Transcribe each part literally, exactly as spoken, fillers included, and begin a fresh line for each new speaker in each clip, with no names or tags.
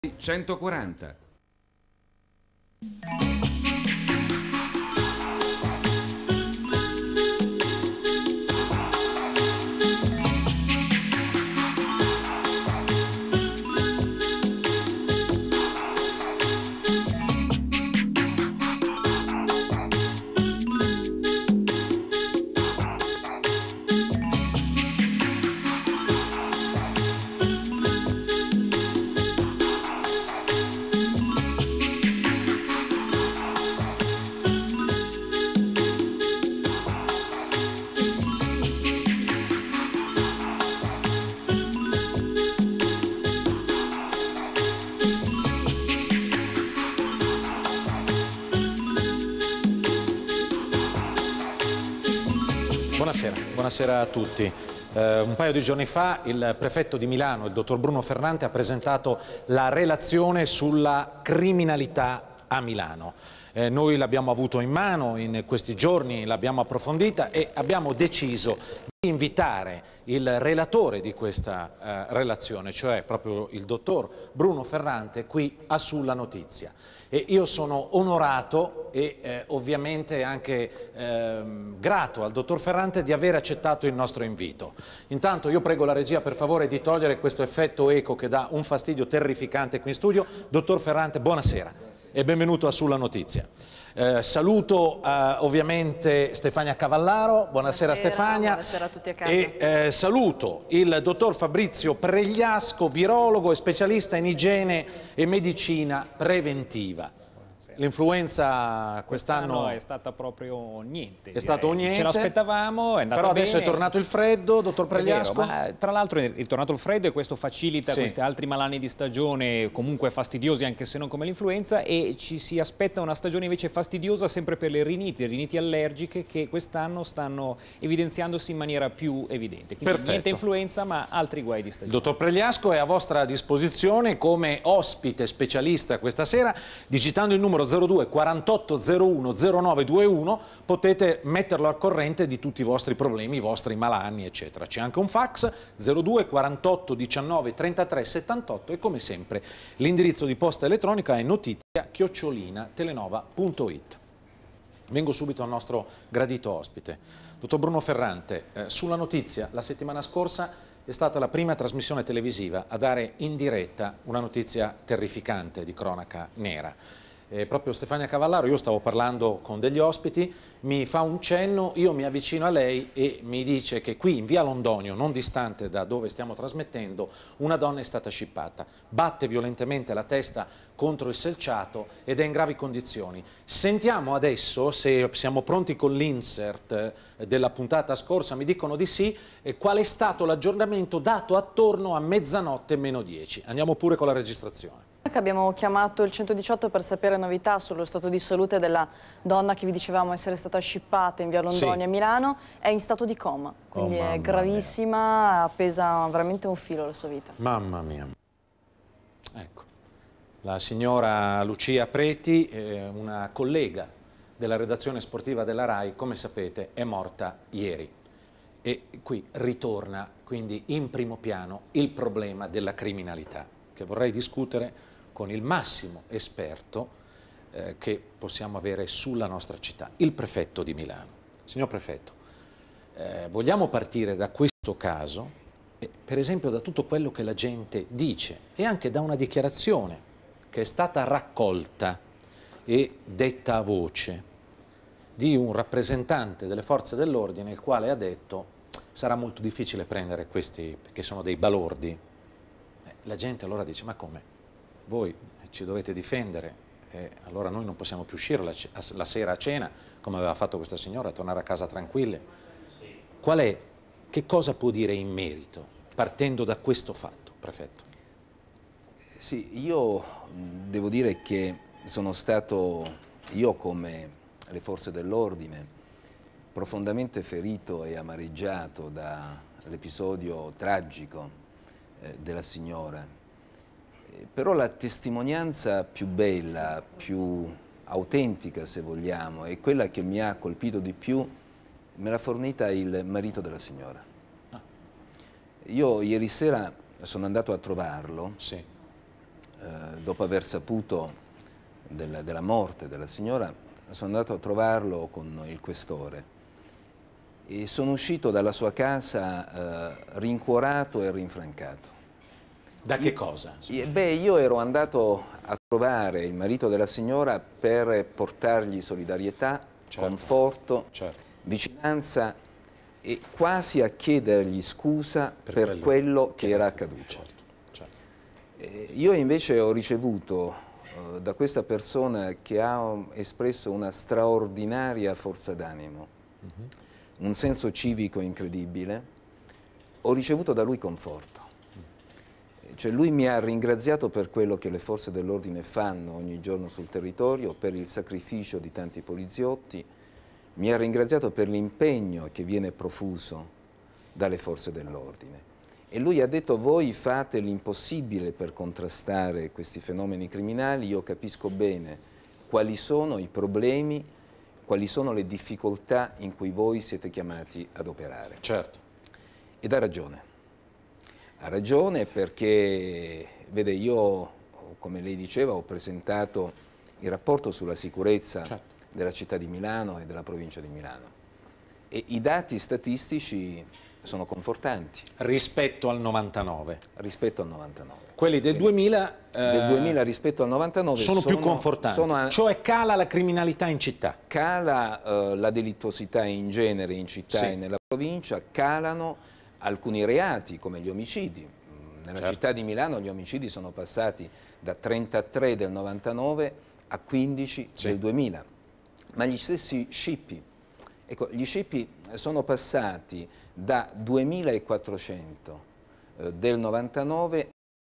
centoquaranta.
Buonasera, buonasera a tutti. Eh, un paio di giorni fa il prefetto di Milano, il dottor Bruno Ferrante, ha presentato la relazione sulla criminalità a Milano. Eh, noi l'abbiamo avuto in mano in questi giorni, l'abbiamo approfondita e abbiamo deciso di invitare il relatore di questa eh, relazione, cioè proprio il dottor Bruno Ferrante, qui a Sulla Notizia. E io sono onorato e eh, ovviamente anche eh, grato al dottor Ferrante di aver accettato il nostro invito. Intanto io prego la regia per favore di togliere questo effetto eco che dà un fastidio terrificante qui in studio. Dottor Ferrante, buonasera e benvenuto a Sulla Notizia. Eh, saluto eh, ovviamente Stefania Cavallaro, buonasera, buonasera Stefania.
Buonasera a tutti a casa.
E eh, saluto il dottor Fabrizio Pregliasco, virologo e specialista in igiene e medicina preventiva. L'influenza quest'anno
è stata proprio niente.
È stato un niente.
Ce l'aspettavamo, è andata
Però adesso
bene.
È tornato il freddo, dottor Pregliasco.
Vero, ma tra l'altro è tornato il freddo e questo facilita
sì.
questi altri malanni di stagione comunque fastidiosi anche se non come l'influenza, e ci si aspetta una stagione invece fastidiosa sempre per le riniti, riniti allergiche che quest'anno stanno evidenziandosi in maniera più evidente. Quindi
Perfetto.
Niente influenza ma altri guai di stagione.
Il dottor Pregliasco è a vostra disposizione come ospite specialista questa sera. Digitando il numero zero due quarantotto zero uno zero nove due uno potete metterlo al corrente di tutti i vostri problemi, i vostri malanni eccetera. C'è anche un fax zero due quarantotto diciannove trentatré settantotto e come sempre l'indirizzo di posta elettronica è notizia chiocciolina telenova punto it. Vengo subito al nostro gradito ospite. Dottor Bruno Ferrante, eh, Sulla Notizia la settimana scorsa è stata la prima trasmissione televisiva a dare in diretta una notizia terrificante di cronaca nera. Eh, proprio Stefania Cavallaro, io stavo parlando con degli ospiti, mi fa un cenno, io mi avvicino a lei e mi dice che qui in via Londonio, non distante da dove stiamo trasmettendo, una donna è stata scippata, batte violentemente la testa contro il selciato ed è in gravi condizioni. Sentiamo adesso, se siamo pronti con l'insert della puntata scorsa, mi dicono di sì, e qual è stato l'aggiornamento dato attorno a mezzanotte meno dieci. Andiamo pure con la registrazione.
Abbiamo chiamato il centodiciotto per sapere novità sullo stato di salute della donna che vi dicevamo essere stata scippata in via Londonia
sì.
a Milano. È in stato di coma, quindi
oh,
è gravissima, pesa veramente un filo la sua vita.
Mamma mia. Ecco, la signora Lucia Preti, eh, una collega della redazione sportiva della RAI, come sapete, è morta ieri. E qui ritorna quindi in primo piano il problema della criminalità, che vorrei discutere con il massimo esperto eh, che possiamo avere sulla nostra città, il prefetto di Milano. Signor prefetto, eh, vogliamo partire da questo caso, eh, per esempio da tutto quello che la gente dice e anche da una dichiarazione che è stata raccolta e detta a voce di un rappresentante delle forze dell'ordine, il quale ha detto sarà molto difficile prendere questi perché sono dei balordi. Eh, la gente allora dice ma come? Voi ci dovete difendere, eh, allora noi non possiamo più uscire la, la sera a cena, come aveva fatto questa signora, tornare a casa tranquille. Qual è, che cosa può dire in merito, partendo da questo fatto, prefetto?
Sì, io devo dire che sono stato, io come le forze dell'ordine, profondamente ferito e amareggiato dall'episodio tragico eh, della signora. Però la testimonianza più bella, più autentica se vogliamo, e quella che mi ha colpito di più me l'ha fornita il marito della signora. Io ieri sera sono andato a trovarlo,
sì.
eh, dopo aver saputo della, della morte della signora, sono andato a trovarlo con il questore e sono uscito dalla sua casa eh, rincuorato e rinfrancato.
Da che cosa?
Io, beh, io ero andato a trovare il marito della signora per portargli solidarietà, certo, conforto, certo, vicinanza e quasi a chiedergli scusa per, per quello, quello che era accaduto. Certo, certo. Eh, io invece ho ricevuto eh, da questa persona che ha espresso una straordinaria forza d'animo, uh-huh, un senso civico incredibile, ho ricevuto da lui conforto. Cioè lui mi ha ringraziato per quello che le forze dell'ordine fanno ogni giorno sul territorio, per il sacrificio di tanti poliziotti, mi ha ringraziato per l'impegno che viene profuso dalle forze dell'ordine. E lui ha detto: voi fate l'impossibile per contrastare questi fenomeni criminali, io capisco bene quali sono i problemi, quali sono le difficoltà in cui voi siete chiamati ad operare.
Certo.
Ed ha ragione. Ha ragione perché, vede, io, come lei diceva, ho presentato il rapporto sulla sicurezza, certo, della città di Milano e della provincia di Milano. E i dati statistici sono confortanti.
Rispetto al novantanove?
Rispetto al novantanove.
Quelli del duemila?
Del duemila rispetto al novantanove
sono,
sono
più confortanti,
sono,
cioè cala la criminalità in città.
Cala uh, la delittuosità in genere in città, sì, e nella provincia, calano alcuni reati come gli omicidi. Nella, certo, città di Milano gli omicidi sono passati da trentatré del novantanove a quindici, sì, del duemila. Ma gli stessi scippi, ecco, gli scippi sono passati da duemilaquattrocento eh, del novantanove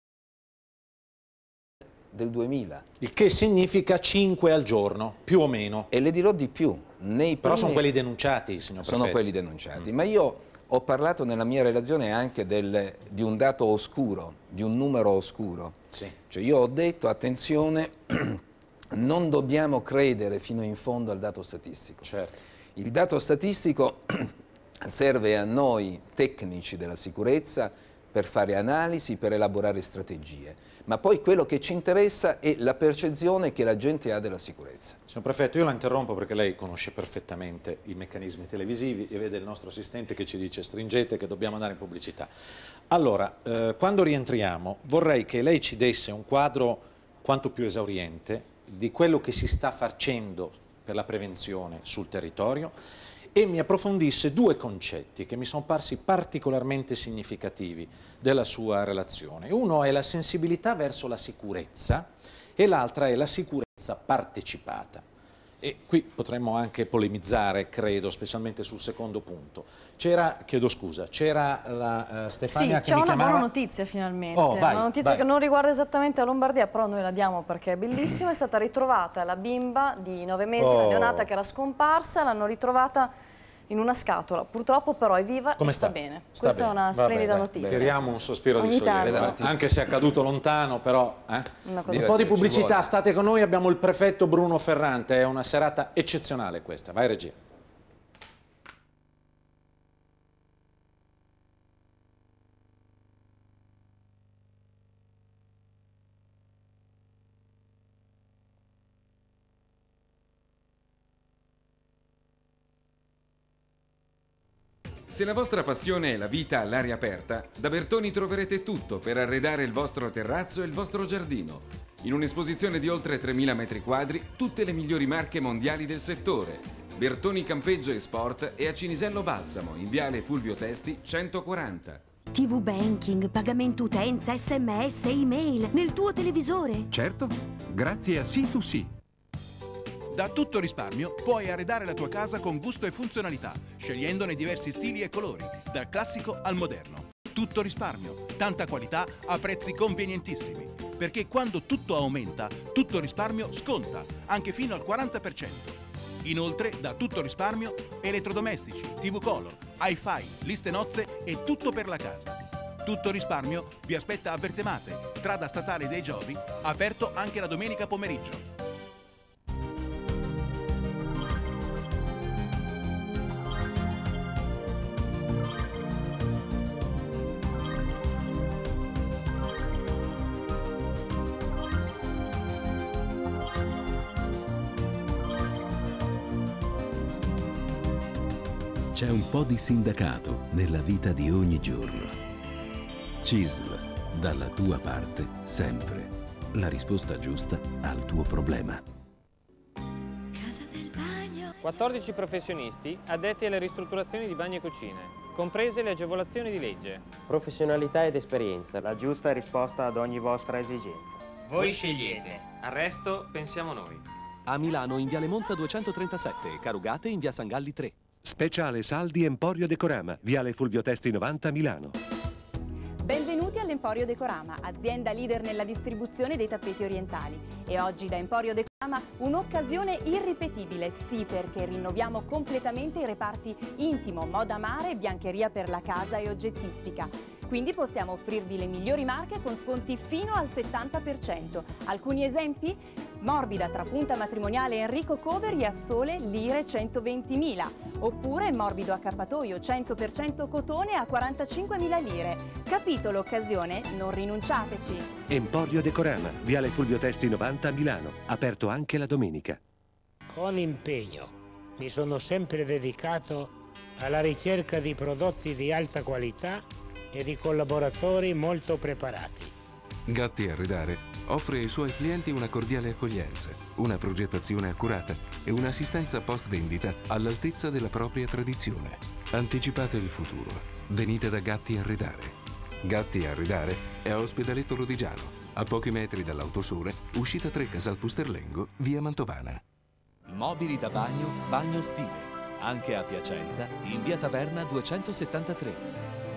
del duemila.
Il che significa cinque al giorno, più o meno.
E le dirò di più. Nei
Però
primi...
sono quelli denunciati, signor Prefetto.
Sono quelli denunciati, mm. ma io ho parlato nella mia relazione anche del, di un dato oscuro, di un numero oscuro.
Sì.
Cioè io ho detto, attenzione, non dobbiamo credere fino in fondo al dato statistico.
Certo.
Il dato statistico serve a noi tecnici della sicurezza per fare analisi, per elaborare strategie, ma poi quello che ci interessa è la percezione che la gente ha della sicurezza.
Signor Prefetto, io la interrompo perché lei conosce perfettamente i meccanismi televisivi e vede il nostro assistente che ci dice stringete che dobbiamo andare in pubblicità. Allora, eh, quando rientriamo vorrei che lei ci desse un quadro quanto più esauriente di quello che si sta facendo per la prevenzione sul territorio e mi approfondisse due concetti che mi sono parsi particolarmente significativi della sua relazione. Uno è la sensibilità verso la sicurezza e l'altra è la sicurezza partecipata. E qui potremmo anche polemizzare, credo, specialmente sul secondo punto. C'era, chiedo scusa, c'era la uh, Stefania
sì,
che mi chiamava... Sì, c'è
una buona notizia finalmente,
oh, vai,
una notizia
vai.
che non riguarda esattamente la Lombardia, però noi la diamo perché è bellissima, è stata ritrovata la bimba di nove mesi, oh. la neonata che era scomparsa, l'hanno ritrovata in una scatola, purtroppo però è viva
Come
e sta,
sta
bene.
Sta
Questa
bene.
è una splendida
Vabbè,
notizia.
Tiriamo un sospiro
Ogni
di sollievo, anche se è accaduto lontano, però eh? un po' di pubblicità, state con noi, abbiamo il prefetto Bruno Ferrante, è una serata eccezionale questa, vai regia.
Se la vostra passione è la vita all'aria aperta, da Bertoni troverete tutto per arredare il vostro terrazzo e il vostro giardino. In un'esposizione di oltre tremila metri quadri, tutte le migliori marche mondiali del settore. Bertoni Campeggio e Sport è a Cinisello Balsamo, in viale Fulvio Testi centoquaranta.
tivù Banking, pagamento utenza, sms, email, nel tuo televisore.
Certo, grazie a C due C.
Da Tutto Risparmio puoi arredare la tua casa con gusto e funzionalità, scegliendone diversi stili e colori, dal classico al moderno. Tutto Risparmio, tanta qualità a prezzi convenientissimi. Perché quando tutto aumenta, Tutto Risparmio sconta, anche fino al quaranta per cento. Inoltre, da Tutto Risparmio, elettrodomestici, tivù Color, hi-fi, liste nozze e tutto per la casa. Tutto Risparmio vi aspetta a Bertemate, strada statale dei Giovi, aperto anche la domenica pomeriggio.
c'è un po' di sindacato nella vita di ogni giorno. C I S L, dalla tua parte, sempre. La risposta giusta al tuo problema.
quattordici professionisti addetti alle ristrutturazioni di bagni e cucine, comprese le agevolazioni di legge.
Professionalità ed esperienza, la giusta risposta ad ogni vostra esigenza.
Voi scegliete, al resto pensiamo noi.
A Milano in Viale Monza duecentotrentasette, Carugate in Via San Galli tre.
Speciale saldi Emporio Decorama, Viale Fulvio Testi novanta, Milano.
Benvenuti all'Emporio Decorama, azienda leader nella distribuzione dei tappeti orientali. E oggi da Emporio Decorama un'occasione irripetibile, sì, perché rinnoviamo completamente i reparti intimo, moda mare, biancheria per la casa e oggettistica. Quindi possiamo offrirvi le migliori marche con sconti fino al settanta per cento. Alcuni esempi? Morbida trapunta matrimoniale Enrico Coveri a sole lire centoventimila. Oppure morbido accappatoio cento per cento cotone a quarantacinquemila lire. Capito l'occasione? Non rinunciateci.
Emporio Decorama, Viale Fulvio Testi novanta, Milano. Aperto anche la domenica.
Con impegno mi sono sempre dedicato alla ricerca di prodotti di alta qualità e di collaboratori molto preparati.
Gatti Arredare offre ai suoi clienti una cordiale accoglienza, una progettazione accurata e un'assistenza post vendita all'altezza della propria tradizione. Anticipate il futuro. Venite da Gatti Arredare. Gatti Arredare è a Ospedaletto Lodigiano, a pochi metri dall'Autosole, uscita tre Casal Pusterlengo, via Mantovana.
Mobili da bagno, Bagno Stile. Anche a Piacenza, in via Taverna duecentosettantatré.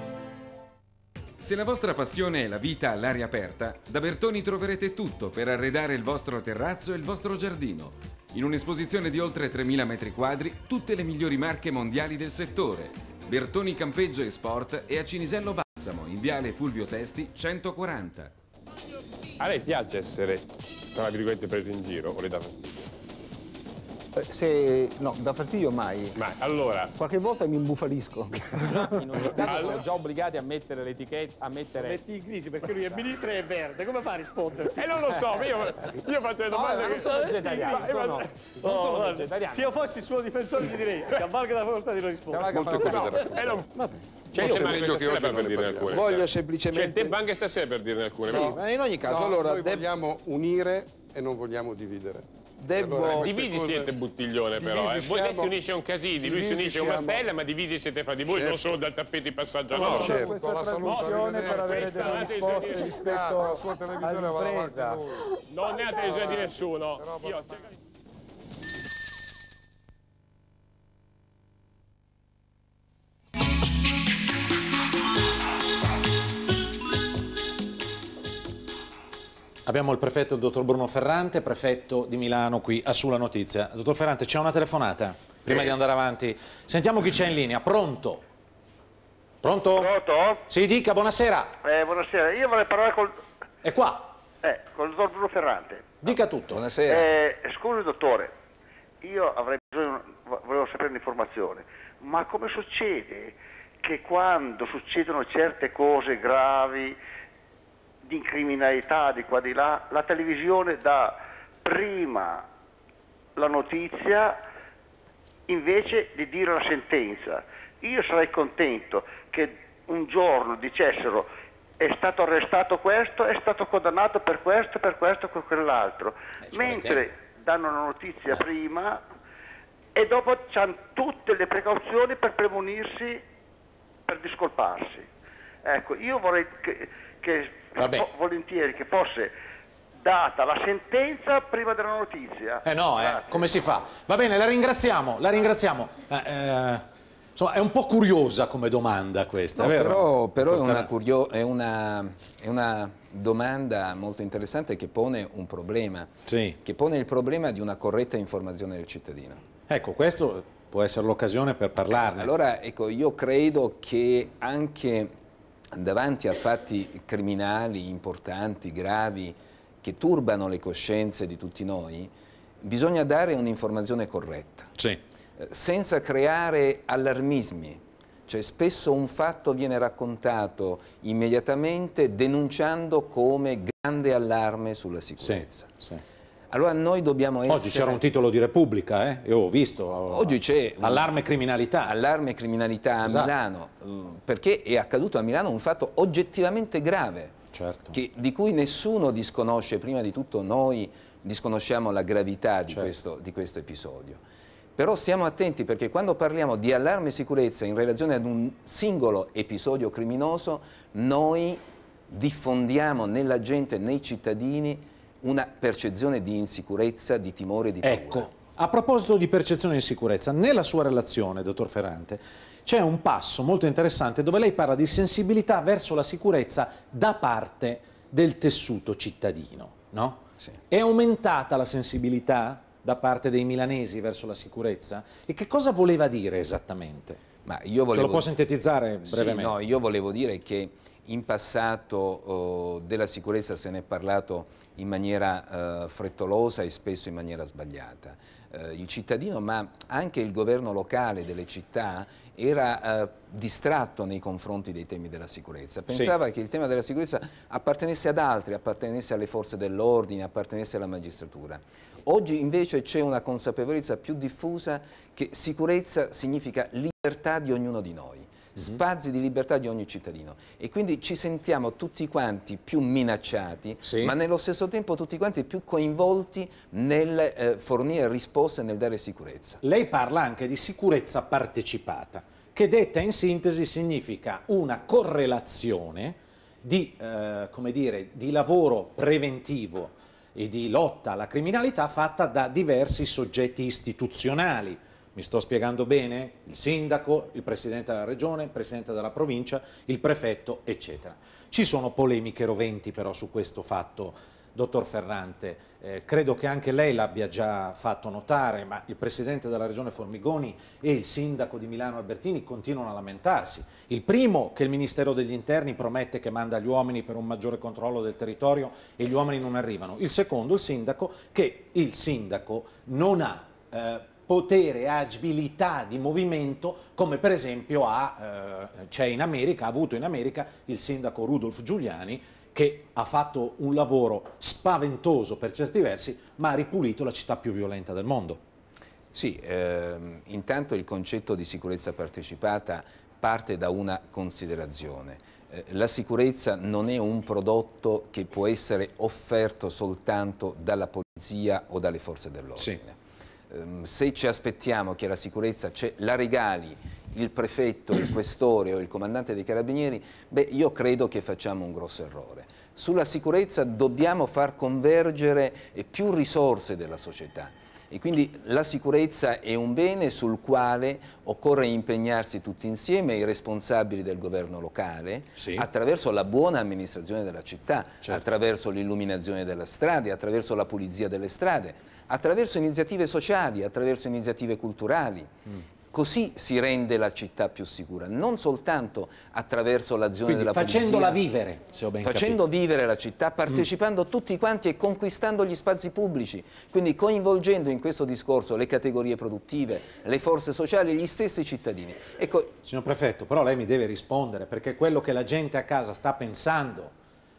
Se la vostra passione è la vita all'aria aperta, da Bertoni troverete tutto per arredare il vostro terrazzo e il vostro giardino. In un'esposizione di oltre tremila metri quadri, tutte le migliori marche mondiali del settore. Bertoni Campeggio e Sport è a Cinisello Balsamo, in viale Fulvio Testi centoquaranta.
A lei piace essere, tra virgolette, preso in giro o le dà fastidio?
Se no, da fastidio mai.
Ma allora.
Qualche volta mi imbufalisco.
In ogni caso sono già obbligati a mettere l'etichetta, a mettere.
Metti in crisi perché lui è ministro e è verde, come fa a rispondere? E eh, non lo so, io, io faccio le domande.
No, non sono vegetariano, sono, non sono oh, vegetariano.
Se io fossi il suo difensore gli direi che avvalga la volontà di non rispondere.
Molto
no, e non... Vabbè.
Cioè, io meglio che oggi per dirne alcune. Voglio semplicemente.
C'è tempo anche stasera per dirne alcune.
Sì, ma in ogni caso, no, allora
noi
deb...
vogliamo unire e non vogliamo dividere.
Devo...
Allora, divisi cose... siete buttiglione però, eh. Voi lei si unisce un casino, lui si unisce una stella, ma divisi siete fra di voi, certo. Non solo dal tappeto di passaggio.
No,
no,
certo. La salute
per avere delle risposte rispetto
alla sua televisione va avanti lui.
Non ne ha televisione di nessuno. Io...
Abbiamo il prefetto, il dottor Bruno Ferrante, prefetto di Milano, qui a Sulla Notizia. Dottor Ferrante, c'è una telefonata? Prima eh. di andare avanti. Sentiamo chi c'è in linea. Pronto? Pronto?
Pronto?
Sì, dica, buonasera.
Eh, buonasera. Io vorrei parlare col...
È qua?
Eh, col dottor Bruno Ferrante.
Dica tutto.
Buonasera.
Eh, scusi, dottore. Io avrei bisogno... Volevo sapere un'informazione. Ma come succede che quando succedono certe cose gravi... di criminalità di qua di là, la televisione dà prima la notizia invece di dire la sentenza. Io sarei contento che un giorno dicessero è stato arrestato questo, è stato condannato per questo, per questo, per quell'altro, eh, mentre danno la notizia prima e dopo hanno tutte le precauzioni per premunirsi, per discolparsi. Ecco, io vorrei che, che volentieri che fosse data la sentenza prima della notizia.
Eh no, eh, come si fa? Va bene, la ringraziamo, la ringraziamo. Eh, eh, insomma, è un po' curiosa come domanda questa,
no,
vero?
Però, però è, una curio è, una, è una domanda molto interessante che pone un problema,
sì.
che pone il problema di una corretta informazione del cittadino.
Ecco, questo può essere l'occasione per parlarne.
Allora, ecco, io credo che anche davanti a fatti criminali importanti, gravi, che turbano le coscienze di tutti noi, bisogna dare un'informazione corretta,
sì.
senza creare allarmismi. Cioè, spesso un fatto viene raccontato immediatamente denunciando come grande allarme sulla sicurezza.
Sì, sì.
Allora noi dobbiamo essere...
Oggi c'era un titolo di Repubblica, eh? Io ho visto.
Oggi c'è...
Allarme criminalità.
Allarme criminalità a
Esatto.
Milano, perché è accaduto a Milano un fatto oggettivamente grave,
certo.
che, di cui nessuno disconosce, prima di tutto noi disconosciamo la gravità di, certo. questo, di questo episodio. Però stiamo attenti, perché quando parliamo di allarme sicurezza in relazione ad un singolo episodio criminoso, noi diffondiamo nella gente, nei cittadini, una percezione di insicurezza, di timore, di paura.
Ecco, a proposito di percezione di insicurezza, nella sua relazione, dottor Ferrante, c'è un passo molto interessante dove lei parla di sensibilità verso la sicurezza da parte del tessuto cittadino, no?
Sì.
È aumentata la sensibilità da parte dei milanesi verso la sicurezza? E che cosa voleva dire esattamente?
Ma io volevo...
Ce lo può sintetizzare brevemente?
Sì, no, io volevo dire che in passato oh, della sicurezza se ne è parlato in maniera eh, frettolosa e spesso in maniera sbagliata. Eh, il cittadino, ma anche il governo locale delle città, era eh, distratto nei confronti dei temi della sicurezza. Pensava sì. che il tema della sicurezza appartenesse ad altri, appartenesse alle forze dell'ordine, appartenesse alla magistratura. Oggi invece c'è una consapevolezza più diffusa che sicurezza significa libertà di ognuno di noi, spazi di libertà di ogni cittadino, e quindi ci sentiamo tutti quanti più minacciati, sì. ma nello stesso tempo tutti quanti più coinvolti nel eh, fornire risposte e nel dare sicurezza.
Lei parla anche di sicurezza partecipata, che detta in sintesi significa una correlazione di, eh, come dire, di lavoro preventivo e di lotta alla criminalità fatta da diversi soggetti istituzionali. Mi sto spiegando bene? Il sindaco, il presidente della regione, il presidente della provincia, il prefetto, eccetera. Ci sono polemiche roventi però su questo fatto, dottor Ferrante. Eh, credo che anche lei l'abbia già fatto notare, ma il presidente della regione Formigoni e il sindaco di Milano Albertini continuano a lamentarsi. Il primo, che il Ministero degli Interni promette che manda gli uomini per un maggiore controllo del territorio e gli uomini non arrivano. Il secondo, il sindaco, che il sindaco non ha eh, potere e agibilità di movimento come per esempio ha, eh, c'è in America, ha avuto in America il sindaco Rudolph Giuliani, che ha fatto un lavoro spaventoso per certi versi, ma ha ripulito la città più violenta del mondo.
Sì, ehm, intanto il concetto di sicurezza partecipata parte da una considerazione. Eh, la sicurezza non è un prodotto che può essere offerto soltanto dalla polizia o dalle forze dell'ordine. Sì. Se ci aspettiamo che la sicurezza la regali il prefetto, il questore o il comandante dei carabinieri, beh, io credo che facciamo un grosso errore. Sulla sicurezza dobbiamo far convergere più risorse della società e quindi la sicurezza è un bene sul quale occorre impegnarsi tutti insieme, i responsabili del governo locale, sì. attraverso la buona amministrazione della città, certo. attraverso l'illuminazione delle strade, attraverso la pulizia delle strade, attraverso iniziative sociali, attraverso iniziative culturali. Mm. Così si rende la città più sicura, non soltanto attraverso l'azione della polizia.
Facendola vivere, se ho ben
Facendo
capito.
vivere la città, partecipando mm. tutti quanti e conquistando gli spazi pubblici, quindi coinvolgendo in questo discorso le categorie produttive, le forze sociali e gli stessi cittadini. Ecco,
signor Prefetto, però lei mi deve rispondere, perché quello che la gente a casa sta pensando,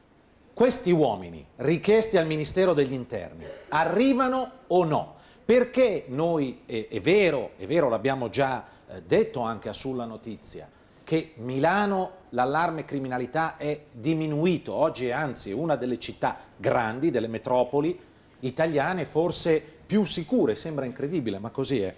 questi uomini richiesti al Ministero degli Interni arrivano o no? Perché noi, è, è vero, è vero, l'abbiamo già eh, detto anche a Sulla Notizia, che Milano l'allarme criminalità è diminuito, oggi è anzi una delle città grandi, delle metropoli italiane forse più sicure, sembra incredibile, ma così è.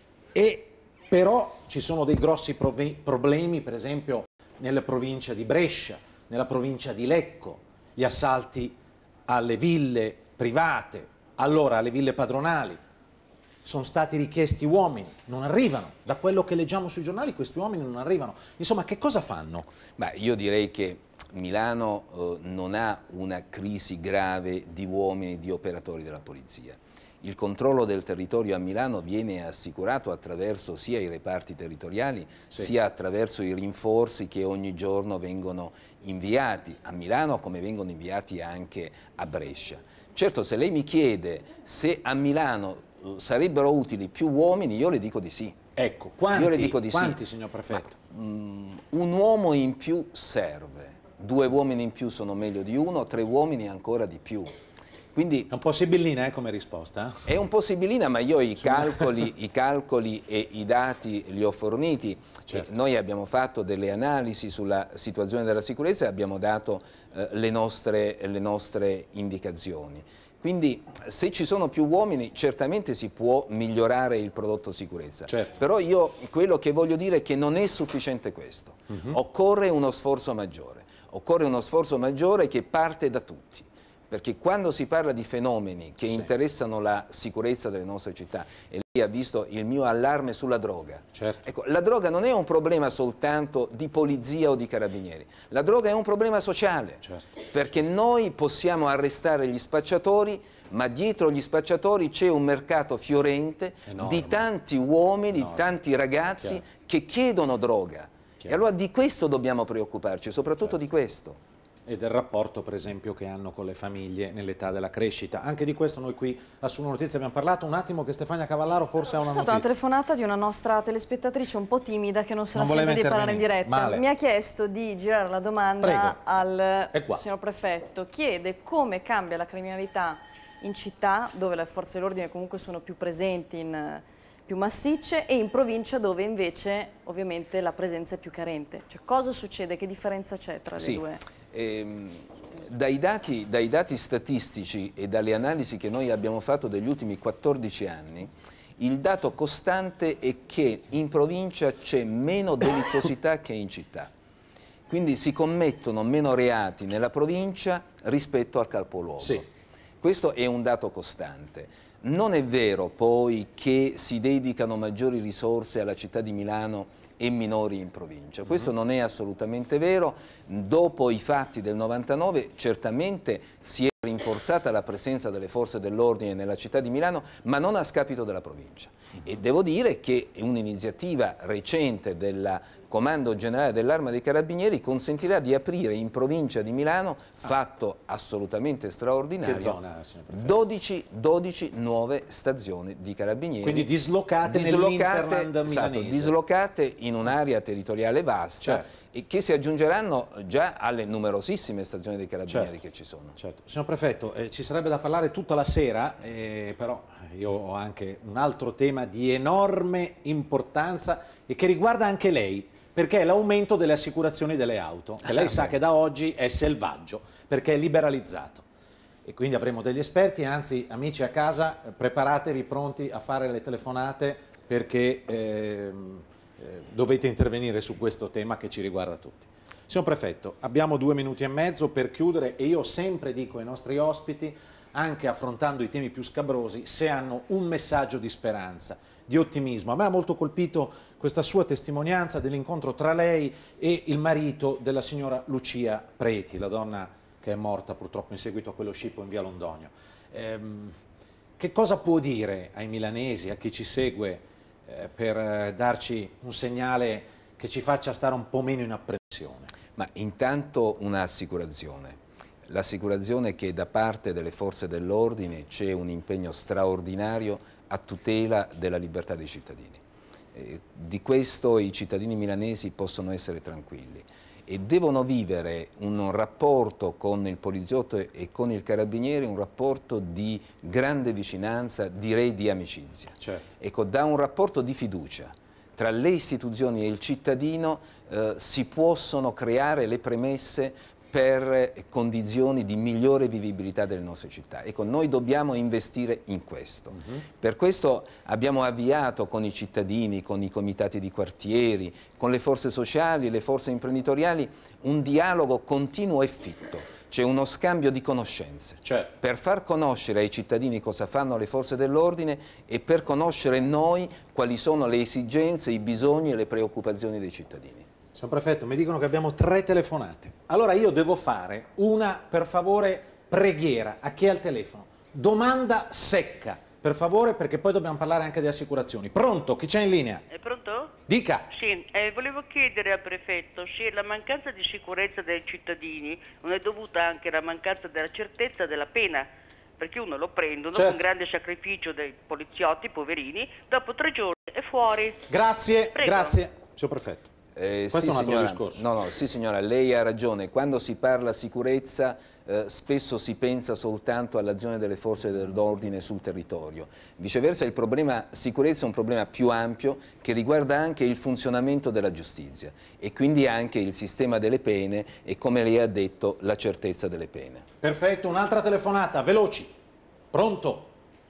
E però ci sono dei grossi problemi, per esempio nelle province di Brescia, nella provincia di Lecco, gli assalti alle ville private, allora alle ville padronali. Sono stati richiesti uomini, non arrivano. Da quello che leggiamo sui giornali questi uomini non arrivano. Insomma, che cosa fanno?
Ma io direi che Milano eh, non ha una crisi grave di uomini, di operatori della polizia. Il controllo del territorio a Milano viene assicurato attraverso sia i reparti territoriali, sì. sia attraverso i rinforzi che ogni giorno vengono inviati a Milano, come vengono inviati anche a Brescia. Certo, se lei mi chiede se a Milano sarebbero utili più uomini, io le dico di sì.
Ecco, quanti,
io le dico di
quanti
sì.
signor Prefetto?
Ma, um, un uomo in più serve, due uomini in più sono meglio di uno, tre uomini ancora di più. Quindi,
è un po' sibillina eh, come risposta.
È un po' sibillina, ma io i calcoli, i calcoli e i dati li ho forniti. Certo. Noi abbiamo fatto delle analisi sulla situazione della sicurezza e abbiamo dato eh, le, nostre, le nostre indicazioni. Quindi se ci sono più uomini certamente si può migliorare il prodotto sicurezza. Certo. Però io quello che voglio dire è che non è sufficiente questo. Uh-huh. Occorre uno sforzo maggiore. Occorre uno sforzo maggiore che parte da tutti. Perché quando si parla di fenomeni che sì. interessano la sicurezza delle nostre città, e lei ha visto il mio allarme sulla droga, certo. ecco, la droga non è un problema soltanto di polizia o di carabinieri, la droga è un problema sociale, certo. perché noi possiamo arrestare gli spacciatori, ma dietro gli spacciatori c'è un mercato fiorente enorme. Di tanti uomini, enorme. Di tanti ragazzi Chiaro. Che chiedono droga. Chiaro. E allora di questo dobbiamo preoccuparci, soprattutto certo. di questo.
E del rapporto, per esempio, che hanno con le famiglie nell'età della crescita. Anche di questo noi qui a Su una Notizia abbiamo parlato. Un attimo che Stefania Cavallaro forse ha una notizia. È stata una telefonata di una nostra telespettatrice un po' timida che non se la sente di parlare in diretta. Male. Mi ha chiesto di girare la domanda Prego. Al signor Prefetto. Chiede come cambia la criminalità in città, dove le forze dell'ordine comunque sono più presenti, in, più massicce, e in provincia dove invece ovviamente la presenza è più carente. Cioè, cosa succede? Che differenza c'è tra
sì.
le due?
Eh, dai, dati, dai dati statistici e dalle analisi che noi abbiamo fatto degli ultimi quattordici anni, il dato costante è che in provincia c'è meno delittuosità che in città. Quindi si commettono meno reati nella provincia rispetto al capoluogo. Sì. Questo è un dato costante. Non è vero poi che si dedicano maggiori risorse alla città di Milano e minori in provincia. Questo mm-hmm. non è assolutamente vero. Dopo i fatti del novantanove certamente si è rinforzata la presenza delle forze dell'ordine nella città di Milano, ma non a scapito della provincia. Mm-hmm. E devo dire che un'iniziativa recente del Comando Generale dell'Arma dei Carabinieri consentirà di aprire in provincia di Milano, fatto ah. assolutamente straordinario,
che zona, signor Prefetto?
dodici, dodici nuove stazioni di carabinieri.
Quindi dislocate, dislocate nell'interland
esatto,
milanese.
Dislocate in un'area territoriale vasta, certo. e che si aggiungeranno già alle numerosissime stazioni dei carabinieri certo. che ci sono.
Certo. Signor Prefetto, eh, ci sarebbe da parlare tutta la sera, eh, però io ho anche un altro tema di enorme importanza e che riguarda anche lei, perché è l'aumento delle assicurazioni delle auto, che lei sa che da oggi è selvaggio, perché è liberalizzato. E quindi avremo degli esperti, anzi, amici a casa, preparatevi pronti a fare le telefonate, perché eh, eh, dovete intervenire su questo tema che ci riguarda tutti. Signor Prefetto, abbiamo due minuti e mezzo per chiudere, e io sempre dico ai nostri ospiti, anche affrontando i temi più scabrosi, se hanno un messaggio di speranza, di ottimismo. A me ha molto colpito questa sua testimonianza dell'incontro tra lei e il marito della signora Lucia Preti, la donna che è morta purtroppo in seguito a quello scippo in via Londonio. Ehm, che cosa può dire ai milanesi, a chi ci segue, eh, per eh, darci un segnale che ci faccia stare un po' meno in apprensione?
Ma intanto un'assicurazione. L'assicurazione che da parte delle forze dell'ordine c'è un impegno straordinario a tutela della libertà dei cittadini. Eh, di questo i cittadini milanesi possono essere tranquilli e devono vivere un rapporto con il poliziotto e con il carabiniere, un rapporto di grande vicinanza, direi di amicizia. Certo. Ecco, da un rapporto di fiducia tra le istituzioni e il cittadino eh, si possono creare le premesse per condizioni di migliore vivibilità delle nostre città. Ecco, noi dobbiamo investire in questo. Uh-huh. Per questo abbiamo avviato con i cittadini, con i comitati di quartieri, con le forze sociali, le forze imprenditoriali, un dialogo continuo e fitto. C'è uno scambio di conoscenze, certo. per far conoscere ai cittadini cosa fanno le forze dell'ordine e per conoscere noi quali sono le esigenze, i bisogni e le preoccupazioni dei cittadini.
Signor Prefetto, mi dicono che abbiamo tre telefonate. Allora io devo fare una, per favore, preghiera a chi è al telefono. Domanda secca, per favore, perché poi dobbiamo parlare anche di assicurazioni. Pronto? Chi c'è in linea?
È pronto?
Dica.
Sì, eh, volevo chiedere al Prefetto se la mancanza di sicurezza dei cittadini non è dovuta anche alla mancanza della certezza della pena, perché uno lo prendono certo. con grande sacrificio dei poliziotti, poverini, dopo tre giorni è fuori.
Grazie,
Prego.
grazie. Signor Prefetto.
Eh,
Questo
sì,
è un altro
signora,
discorso.
No, no, sì signora, lei ha ragione. Quando si parla sicurezza eh, spesso si pensa soltanto all'azione delle forze dell'ordine sul territorio. Viceversa il problema sicurezza è un problema più ampio che riguarda anche il funzionamento della giustizia e quindi anche il sistema delle pene e, come lei ha detto, la certezza delle pene.
Perfetto, un'altra telefonata, veloci. Pronto?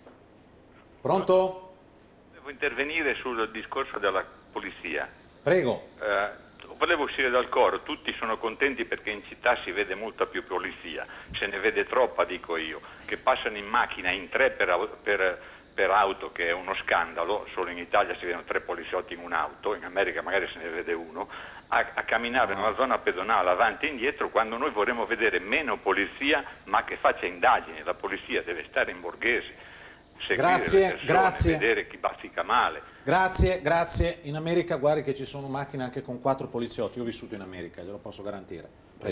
Pronto?
Devo intervenire sul discorso della polizia.
Prego.
Eh, volevo uscire dal coro, tutti sono contenti perché in città si vede molta più polizia, se ne vede troppa, dico io, che passano in macchina in tre per, per, per auto, che è uno scandalo. Solo in Italia si vedono tre poliziotti in un'auto, in America magari se ne vede uno, a, a camminare nella zona pedonale avanti e indietro, quando noi vorremmo vedere meno polizia ma che faccia indagini. La polizia deve stare in borghese, seguire
Grazie,
le persone,
grazie.
vedere chi bazzica male.
Grazie, grazie. In America guardi che ci sono macchine anche con quattro poliziotti. Io ho vissuto in America, glielo posso garantire.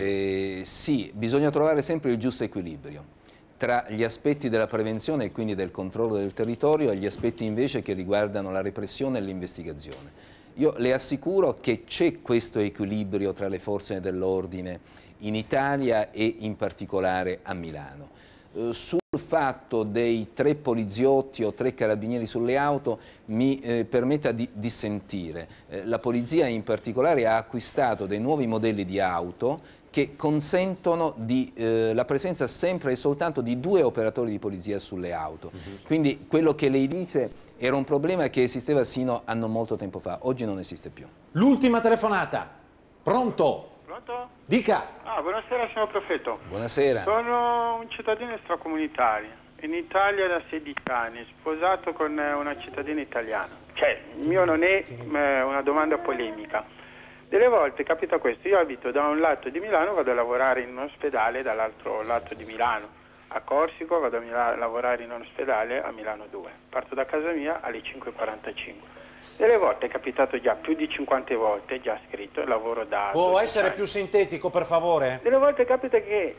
Eh, sì, bisogna trovare sempre il giusto equilibrio tra gli aspetti della prevenzione e quindi del controllo del territorio e gli aspetti invece che riguardano la repressione e l'investigazione. Io le assicuro che c'è questo equilibrio tra le forze dell'ordine in Italia e in particolare a Milano. Eh, sul fatto dei tre poliziotti o tre carabinieri sulle auto mi eh, permetta di dissentire. Eh, la polizia in particolare ha acquistato dei nuovi modelli di auto che consentono di, eh, la presenza sempre e soltanto di due operatori di polizia sulle auto. Uh-huh. Quindi quello che lei dice era un problema che esisteva sino a non molto tempo fa, oggi non esiste più.
L'ultima telefonata. Pronto?
Pronto?
Dica.
Ah, buonasera signor Prefetto.
Buonasera.
Sono un cittadino extracomunitario, in Italia da sedici anni, sposato con una cittadina italiana. Cioè, il mio non è eh, una domanda polemica. Delle volte capita questo, io abito da un lato di Milano, vado a lavorare in un ospedale dall'altro lato di Milano. A Corsico vado a Mila- lavorare in un ospedale a Milano due. Parto da casa mia alle cinque e quarantacinque. Delle volte è capitato già più di cinquanta volte, già scritto, lavoro da...
Può essere anni. Più sintetico, per favore?
Delle volte capita che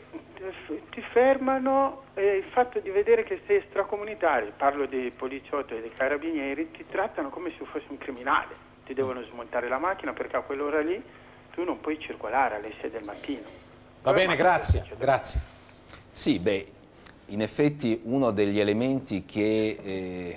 ti fermano e il fatto di vedere che sei extracomunitario, parlo dei poliziotti e dei carabinieri, ti trattano come se fossi un criminale. Ti devono smontare la macchina perché a quell'ora lì tu non puoi circolare alle sei del mattino.
Va Come bene, grazie, grazie.
Sì, beh, in effetti uno degli elementi che eh,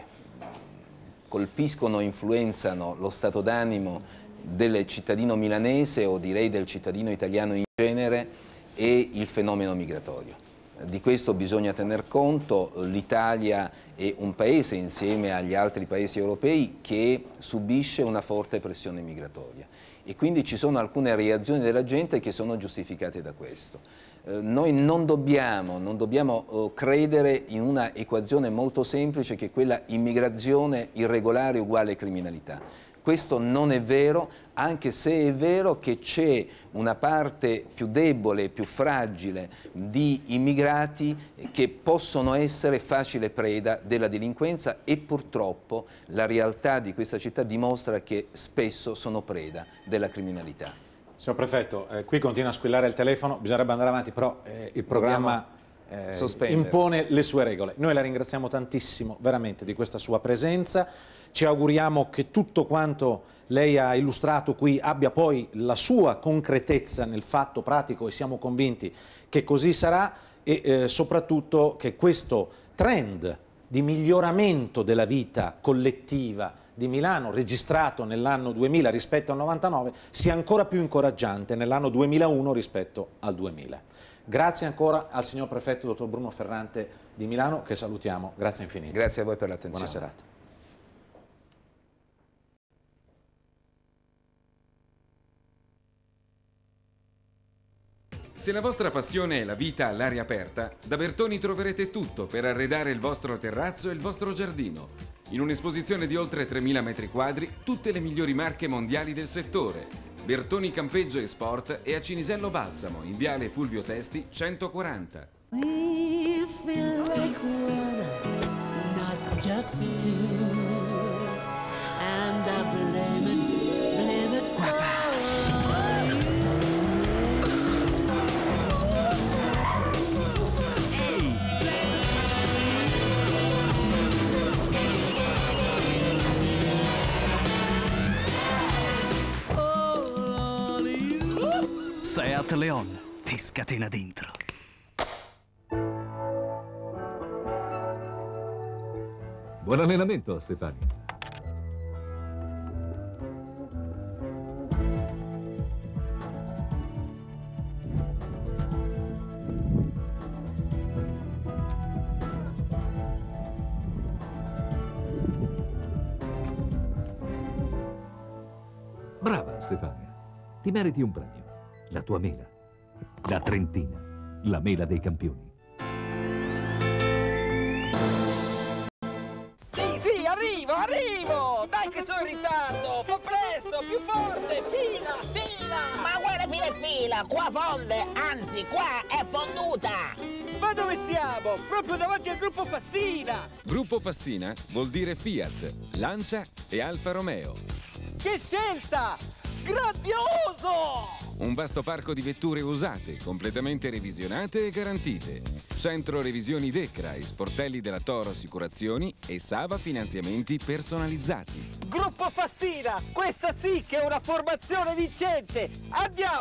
colpiscono e influenzano lo stato d'animo del cittadino milanese o direi del cittadino italiano in genere è il fenomeno migratorio. Di questo bisogna tener conto. L'Italia è un paese insieme agli altri paesi europei che subisce una forte pressione migratoria e quindi ci sono alcune reazioni della gente che sono giustificate da questo. Eh, noi non dobbiamo, non dobbiamo eh, credere in una equazione molto semplice che è quella immigrazione irregolare uguale criminalità. Questo non è vero, anche se è vero che c'è una parte più debole, più fragile di immigrati che possono essere facile preda della delinquenza e purtroppo la realtà di questa città dimostra che spesso sono preda della criminalità.
Signor Prefetto, eh, qui continua a squillare il telefono, bisognerebbe andare avanti, però eh, il programma eh, impone le sue regole. Noi la ringraziamo tantissimo veramente di questa sua presenza. Ci auguriamo che tutto quanto lei ha illustrato qui abbia poi la sua concretezza nel fatto pratico e siamo convinti che così sarà e eh, soprattutto che questo trend di miglioramento della vita collettiva di Milano registrato nell'anno duemila rispetto al novantanove sia ancora più incoraggiante nell'anno duemilauno rispetto al duemila. Grazie ancora al signor Prefetto, dottor Bruno Ferrante di Milano, che salutiamo. Grazie infinite.
Grazie a voi per l'attenzione.
Buona serata.
Se la vostra passione è la vita all'aria aperta, da Bertoni troverete tutto per arredare il vostro terrazzo e il vostro giardino. In un'esposizione di oltre tremila metri quadri, tutte le migliori marche mondiali del settore. Bertoni Campeggio e Sport e a Cinisello Balsamo, in viale Fulvio Testi centoquaranta.
We feel like one, not just two. And I blame it, blame it all on you.
Seat Leon ti scatena dentro.
Buon allenamento, Stefania. Brava, Stefania. Ti meriti un premio. La tua mela. La Trentina. La mela dei campioni.
Sì, sì, arrivo, arrivo! Dai che sono in ritardo! Fa presto, più forte! Fila, fila!
Ma guarda fila e fila! Qua fonde, anzi, qua è fonduta!
Ma dove siamo? Proprio davanti al gruppo Fassina!
Gruppo Fassina vuol dire Fiat, Lancia e Alfa Romeo.
Che scelta! Grandioso!
Un vasto parco di vetture usate, completamente revisionate e garantite. Centro revisioni Decra e sportelli della Toro Assicurazioni e Sava Finanziamenti personalizzati.
Gruppo Fassina! Questa sì che è una formazione vincente! Andiamo!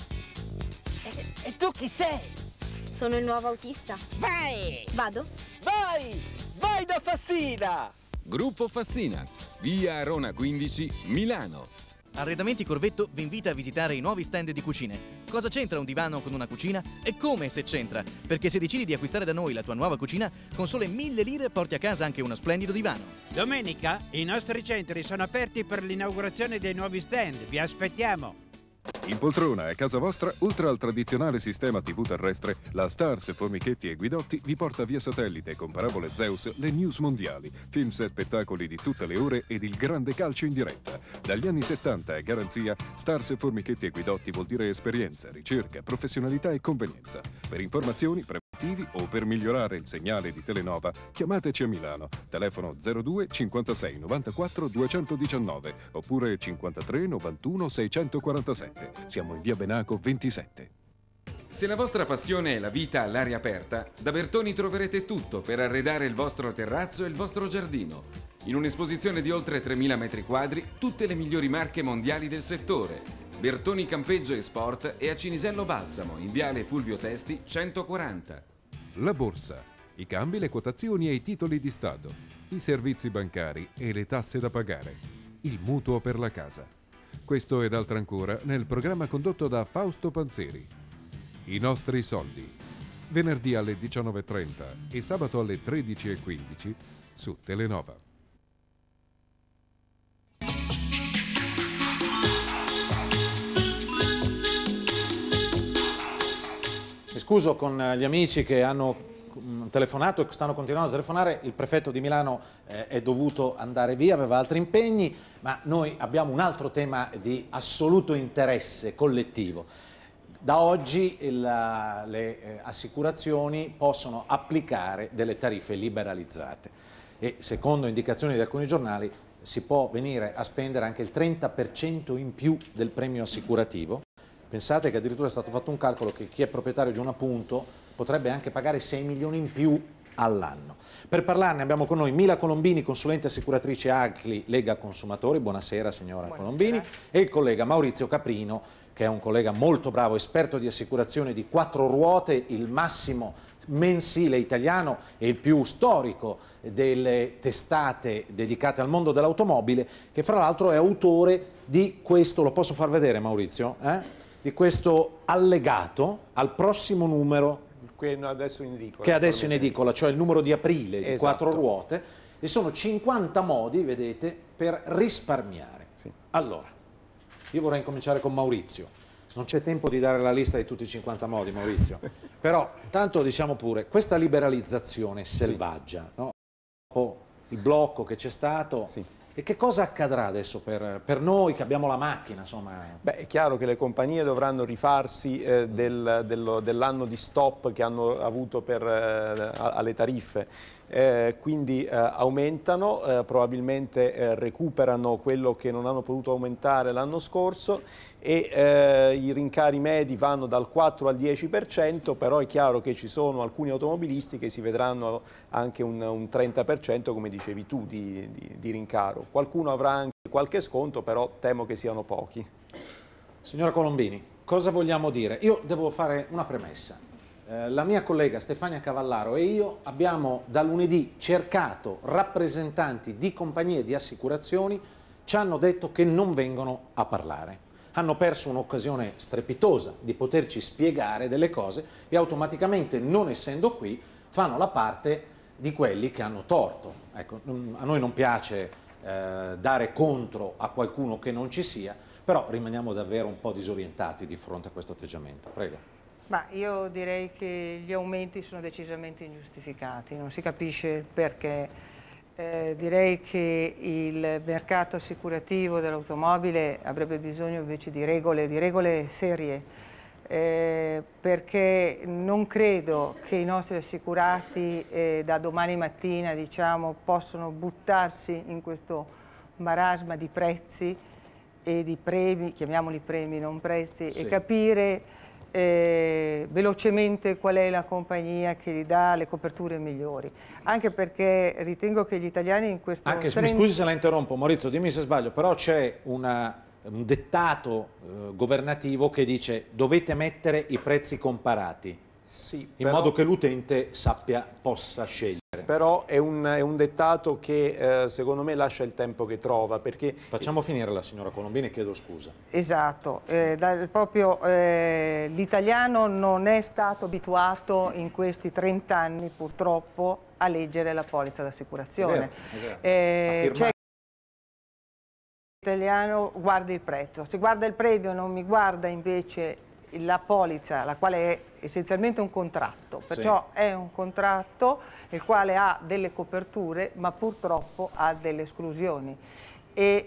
E, e tu chi sei?
Sono il nuovo autista.
Vai!
Vado?
Vai! Vai da Fassina!
Gruppo Fassina, via Arona quindici, Milano.
Arredamenti Corvetto vi invita a visitare i nuovi stand di cucine. Cosa c'entra un divano con una cucina? E come se c'entra? Perché se decidi di acquistare da noi la tua nuova cucina, con sole mille lire porti a casa anche uno splendido divano.
Domenica i nostri centri sono aperti per l'inaugurazione dei nuovi stand. Vi aspettiamo!
In poltrona a casa vostra, oltre al tradizionale sistema tivù terrestre, la Stars, Formichetti e Guidotti vi porta via satellite con parabole Zeus le news mondiali, films e spettacoli di tutte le ore ed il grande calcio in diretta. Dagli anni settanta è garanzia, Stars, Formichetti e Guidotti vuol dire esperienza, ricerca, professionalità e convenienza. Per informazioni, preventivi o per migliorare il segnale di Telenova, chiamateci a Milano, telefono zero due cinquantasei novantaquattro duecentodiciannove oppure cinquantatré novantuno seicentoquarantasette. Siamo in via Benaco ventisette.
Se la vostra passione è la vita all'aria aperta, da Bertoni troverete tutto per arredare il vostro terrazzo e il vostro giardino. In un'esposizione di oltre tremila metri quadri, tutte le migliori marche mondiali del settore. Bertoni Campeggio e Sport è a Cinisello Balsamo, in viale Fulvio Testi centoquaranta.
La borsa, i cambi, le quotazioni e i titoli di Stato, i servizi bancari e le tasse da pagare, il mutuo per la casa. Questo ed altro ancora nel programma condotto da Fausto Panzeri. I nostri soldi. Venerdì alle diciannove e trenta e sabato alle tredici e quindici su Telenova.
Mi scuso con gli amici che hanno telefonato e stanno continuando a telefonare. Il prefetto di Milano eh, è dovuto andare via, aveva altri impegni, ma noi abbiamo un altro tema di assoluto interesse collettivo. Da oggi il, le eh, assicurazioni possono applicare delle tariffe liberalizzate e secondo indicazioni di alcuni giornali si può venire a spendere anche il trenta per cento in più del premio assicurativo. Pensate che addirittura è stato fatto un calcolo che chi è proprietario di un appunto potrebbe anche pagare sei milioni in più all'anno. Per parlarne abbiamo con noi Mila Colombini, consulente assicuratrice A C L I Lega Consumatori. Buonasera signora Buonasera. Colombini. E il collega Maurizio Caprino, che è un collega molto bravo, esperto di assicurazione di quattro ruote, il massimo mensile italiano e il più storico delle testate dedicate al mondo dell'automobile, che fra l'altro è autore di questo, lo posso far vedere Maurizio? Eh? Di questo allegato al prossimo numero
che adesso in edicola,
che adesso in edicola, cioè il numero di aprile di
esatto.
quattro ruote, e sono cinquanta modi, vedete, per risparmiare.
Sì.
Allora, io vorrei incominciare con Maurizio. Non c'è tempo di dare la lista di tutti i cinquanta modi, Maurizio, però tanto diciamo pure, questa liberalizzazione selvaggia, sì. no? Dopo il blocco che c'è stato, sì. E che cosa accadrà adesso per, per noi che abbiamo la macchina? Insomma?
Beh, è chiaro che le compagnie dovranno rifarsi eh, del, dello, dell'anno di stop che hanno avuto per, eh, alle tariffe, eh, quindi eh, aumentano, eh, probabilmente eh, recuperano quello che non hanno potuto aumentare l'anno scorso e eh, i rincari medi vanno dal quattro al dieci per cento, però è chiaro che ci sono alcuni automobilisti che si vedranno anche un, un trenta per cento, come dicevi tu, di, di, di rincaro. Qualcuno avrà anche qualche sconto, però temo che siano pochi.
Signora Colombini, cosa vogliamo dire? Io devo fare una premessa. Eh, la mia collega Stefania Cavallaro e io abbiamo da lunedì cercato rappresentanti di compagnie di assicurazioni, ci hanno detto che non vengono a parlare. Hanno perso un'occasione strepitosa di poterci spiegare delle cose e automaticamente, non essendo qui, fanno la parte di quelli che hanno torto. Ecco, a noi non piace eh, dare contro a qualcuno che non ci sia, però rimaniamo davvero un po' disorientati di fronte a questo atteggiamento. Prego.
Ma io direi che gli aumenti sono decisamente ingiustificati, non si capisce perché. Eh, direi che il mercato assicurativo dell'automobile avrebbe bisogno invece di regole, di regole serie, eh, perché non credo che i nostri assicurati eh, da domani mattina, diciamo, possano buttarsi in questo marasma di prezzi e di premi, chiamiamoli premi, non prezzi, sì. E capire Eh, velocemente qual è la compagnia che gli dà le coperture migliori, anche perché ritengo che gli italiani in questo
anche
trend...
mi scusi se la interrompo Maurizio, dimmi se sbaglio, però c'è un dettato eh, governativo che dice dovete mettere i prezzi comparati, sì, in
però...
modo che l'utente sappia, possa scegliere.
Però è un, è un dettato che eh, secondo me lascia il tempo che trova, perché...
Facciamo finire la signora Colombini, chiedo scusa.
Esatto, eh, da, proprio eh, l'italiano non è stato abituato in questi trent'anni purtroppo a leggere la polizza d'assicurazione. Eh, cioè, l'italiano guarda il prezzo, se guarda il premio non mi guarda invece la polizza, la quale è essenzialmente un contratto, perciò sì. È un contratto il quale ha delle coperture ma purtroppo ha delle esclusioni e,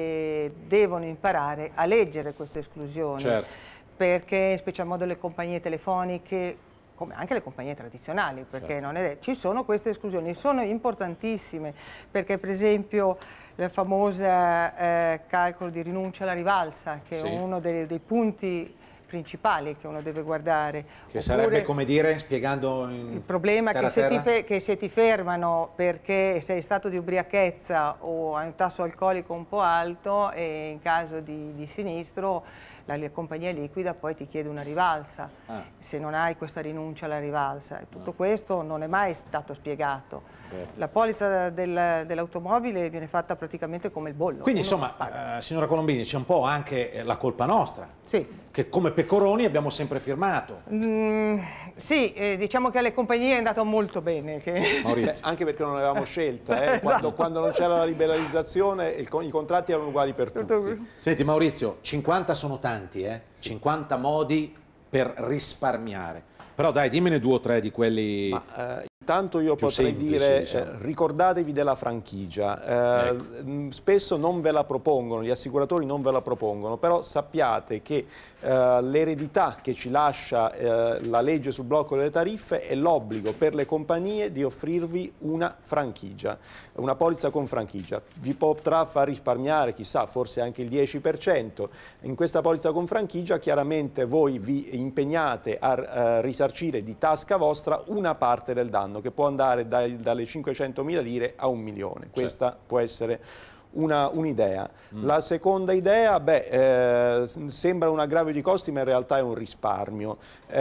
e devono imparare a leggere queste esclusioni, certo. Perché in special modo le compagnie telefoniche, come anche le compagnie tradizionali, perché certo. Non è, ci sono queste esclusioni, sono importantissime perché per esempio la famosa eh, calcolo di rinuncia alla rivalsa, che sì. È uno dei, dei punti principali che uno deve guardare.
Che
Oppure,
sarebbe, come dire, spiegando in
il problema è che, se ti, che se ti fermano perché sei stato di ubriachezza o hai un tasso alcolico un po' alto e in caso di, di sinistro la, la compagnia liquida poi ti chiede una rivalsa, ah. Se non hai questa rinuncia alla rivalsa. E tutto ah. Questo non è mai stato spiegato. La polizza del, dell'automobile viene fatta praticamente come il bollo.
Quindi insomma, eh, signora Colombini, c'è un po' anche la colpa nostra,
sì.
Che come pecoroni abbiamo sempre firmato.
Mm, sì, eh, diciamo che alle compagnie è andato molto bene. Che...
Beh, anche perché non avevamo scelta, eh. Quando, esatto. Quando non c'era la liberalizzazione il, i contratti erano uguali per tutti.
Senti Maurizio, cinquanta sono tanti, eh? Sì. cinquanta modi per risparmiare. Però dai, dimmene due o tre di quelli...
Ma, eh, Intanto io potrei semplici, dire, diciamo. eh, ricordatevi della franchigia, eh, ecco. Spesso non ve la propongono, gli assicuratori non ve la propongono, però sappiate che eh, l'eredità che ci lascia eh, la legge sul blocco delle tariffe è l'obbligo per le compagnie di offrirvi una franchigia, una polizza con franchigia. Vi potrà far risparmiare, chissà, forse anche il dieci per cento. In questa polizza con franchigia chiaramente voi vi impegnate a eh, risarcire di tasca vostra una parte del danno, che può andare dai, dalle cinquecentomila lire a un milione. Questa certo. Può essere un'idea. Mm. La seconda idea, beh, eh, sembra un aggravio di costi, ma in realtà è un risparmio.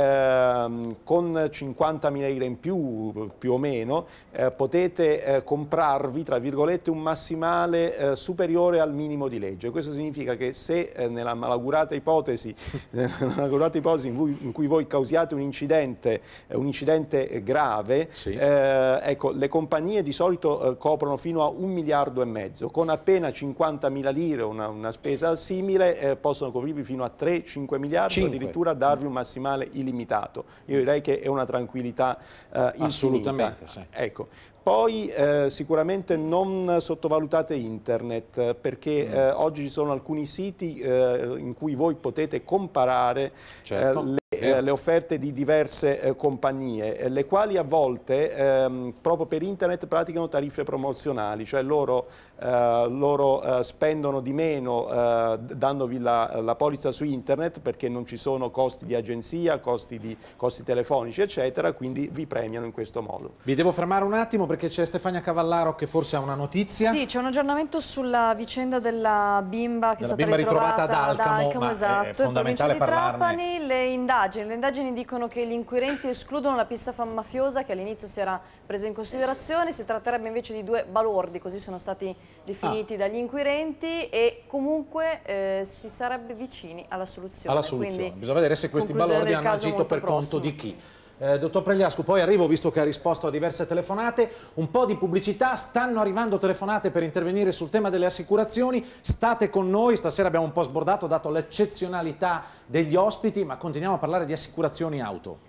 Eh, con cinquantamila lire in più, più o meno, eh, potete eh, comprarvi, tra virgolette, un massimale eh, superiore al minimo di legge. Questo significa che se eh, nella malaugurata ipotesi, nella malaugurata ipotesi in, cui, in cui voi causiate un incidente, eh, un incidente grave, sì. eh, ecco, le compagnie di solito eh, coprono fino a un miliardo e mezzo. Con appena cinquantamila lire, una, una spesa simile, eh, possono coprirvi fino a tre cinque miliardi, o addirittura darvi un massimale illimitato. Io direi che è una tranquillità eh, infinita.
Assolutamente, sì.
Ecco. Poi eh, sicuramente non sottovalutate internet, perché eh, oggi ci sono alcuni siti eh, in cui voi potete comparare certo. eh, le eh, le offerte di diverse eh, compagnie, eh, le quali a volte ehm, proprio per internet praticano tariffe promozionali, cioè loro, eh, loro eh, spendono di meno eh, dandovi la, la polizza su internet perché non ci sono costi di agenzia, costi, di, costi telefonici eccetera, quindi vi premiano in questo modo.
Vi devo fermare un attimo perché c'è Stefania Cavallaro che forse ha una notizia.
Sì, c'è un aggiornamento sulla vicenda della bimba che
della
è stata
bimba
ritrovata,
ritrovata ad Alcamo,
Alcamo,
ma
esatto,
è fondamentale
in provincia di
parlarne.
Trapani. Le indagini, le indagini dicono che gli inquirenti escludono la pista mafiosa che all'inizio si era presa in considerazione, si tratterebbe invece di due balordi, così sono stati definiti ah. dagli inquirenti, e comunque eh, si sarebbe vicini alla soluzione.
Alla soluzione,
Quindi,
bisogna vedere se questi balordi hanno agito per
prossimo.
conto di chi. Eh, dottor Pregliascu, poi arrivo, visto che ha risposto a diverse telefonate, un po' di pubblicità, stanno arrivando telefonate per intervenire sul tema delle assicurazioni, state con noi, stasera abbiamo un po' sbordato dato l'eccezionalità degli ospiti, ma continuiamo a parlare di assicurazioni auto.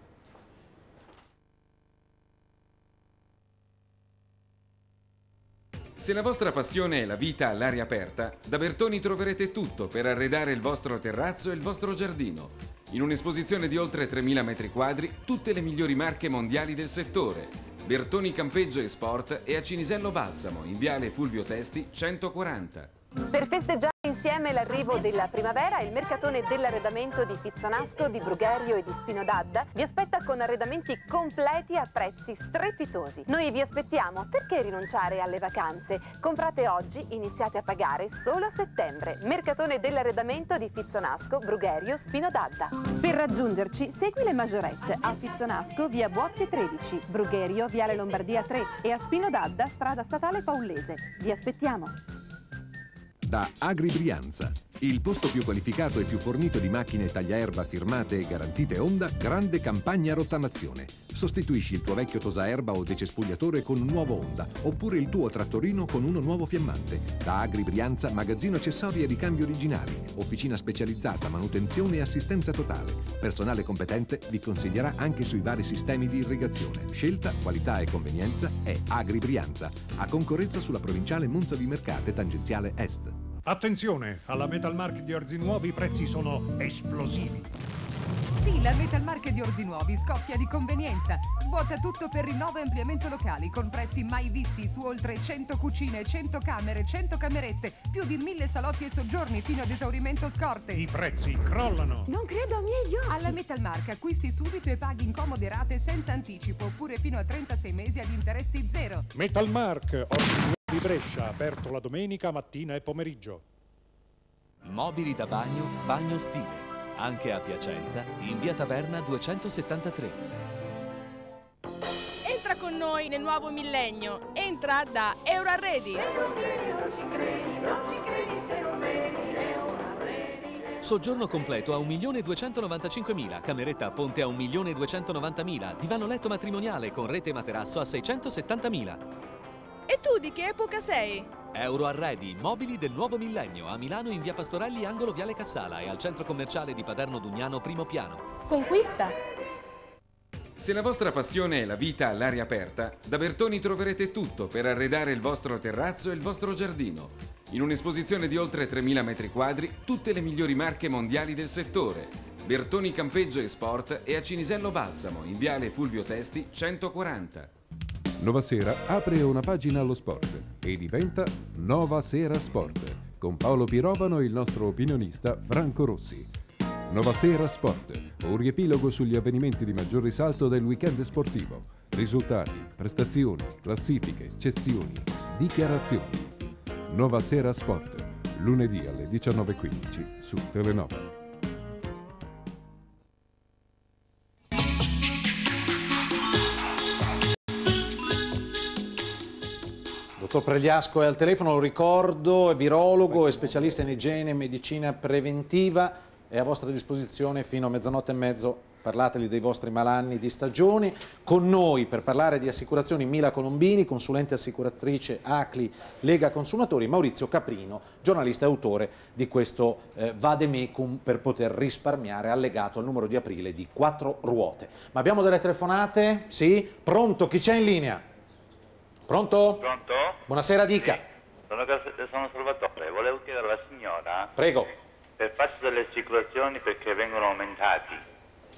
Se la vostra passione è la vita all'aria aperta, da Bertoni troverete tutto per arredare il vostro terrazzo e il vostro giardino. In un'esposizione di oltre tremila metri quadri, tutte le migliori marche mondiali del settore. Bertoni Campeggio e Sport e a Cinisello Balsamo, in viale Fulvio Testi centoquaranta.
Per festeggiare insieme l'arrivo della primavera, il mercatone dell'arredamento di Fizzonasco, di Brugherio e di Spino d'Adda vi aspetta con arredamenti completi a prezzi strepitosi. Noi vi aspettiamo, perché rinunciare alle vacanze? Comprate oggi, iniziate a pagare solo a settembre. Mercatone dell'arredamento di Fizzonasco, Brugherio, Spino d'Adda. Per raggiungerci segui le Majorette a Fizzonasco via Buozzi tredici, Brugherio viale Lombardia tre e a Spino d'Adda strada statale Paullese. Vi aspettiamo.
Da Agri Brianza, il posto più qualificato e più fornito di macchine tagliaerba firmate e garantite Honda, grande campagna rottamazione. Sostituisci il tuo vecchio tosaerba o decespugliatore con un nuovo Honda, oppure il tuo trattorino con uno nuovo fiammante. Da Agri Brianza, magazzino accessori e ricambi originali, officina specializzata, manutenzione e assistenza totale. Personale competente vi consiglierà anche sui vari sistemi di irrigazione. Scelta, qualità e convenienza è Agri Brianza, a concorrenza sulla provinciale Monza Vimercate tangenziale Est.
Attenzione, alla Metalmark di Orzinuovi i prezzi sono esplosivi.
Sì, la Metalmark di Orzinuovi scoppia di convenienza. Svuota tutto per rinnovo e ampliamento locali con prezzi mai visti su oltre cento cucine, cento camere, cento camerette, più di mille salotti e soggiorni fino ad esaurimento scorte.
I prezzi crollano.
Non credo a miei occhi. Alla Metalmark acquisti subito e paghi in comode rate senza anticipo, oppure fino a trentasei mesi ad interessi zero.
Metalmark Orzinuovi Brescia, aperto la domenica, mattina e pomeriggio.
Mobili da bagno, Bagno Stile. Anche a Piacenza, in via Taverna duecentosettantatré.
Entra con noi nel nuovo millennio. Entra da Euroarredi.
Soggiorno completo a un milione duecentonovantacinquemila, cameretta a ponte a un milione duecentonovantamila, divano letto matrimoniale con rete e materasso a seicentosettantamila.
E tu di che epoca sei?
Euroarredi, mobili del nuovo millennio, a Milano in via Pastorelli, angolo viale Cassala, e al centro commerciale di Paderno Dugnano, primo piano.
Conquista!
Se la vostra passione è la vita all'aria aperta, da Bertoni troverete tutto per arredare il vostro terrazzo e il vostro giardino. In un'esposizione di oltre tremila metri quadri, tutte le migliori marche mondiali del settore. Bertoni Campeggio e Sport e a Cinisello Balsamo, in viale Fulvio Testi centoquaranta.
Novasera apre una pagina allo sport e diventa Nova Sera Sport, con Paolo Pirovano e il nostro opinionista Franco Rossi. Nova Sera Sport, un riepilogo sugli avvenimenti di maggior risalto del weekend sportivo. Risultati, prestazioni, classifiche, cessioni, dichiarazioni. Nova Sera Sport, lunedì alle diciannove e quindici su Telenova.
Dottor Pregliasco è al telefono, lo ricordo, è virologo e specialista in igiene e medicina preventiva, è a vostra disposizione fino a mezzanotte e mezzo, parlateli dei vostri malanni di stagione. Con noi per parlare di assicurazioni Mila Colombini, consulente assicuratrice A C L I Lega Consumatori, Maurizio Caprino, giornalista e autore di questo eh, Vademecum per poter risparmiare, allegato al numero di aprile di quattro ruote. Ma abbiamo delle telefonate? Sì? Pronto? Chi c'è in linea? Pronto?
Pronto?
Buonasera, dica.
Sì. Sono, sono Salvatore, volevo chiedere alla signora...
Prego.
Per fatto delle assicurazioni perché vengono aumentati.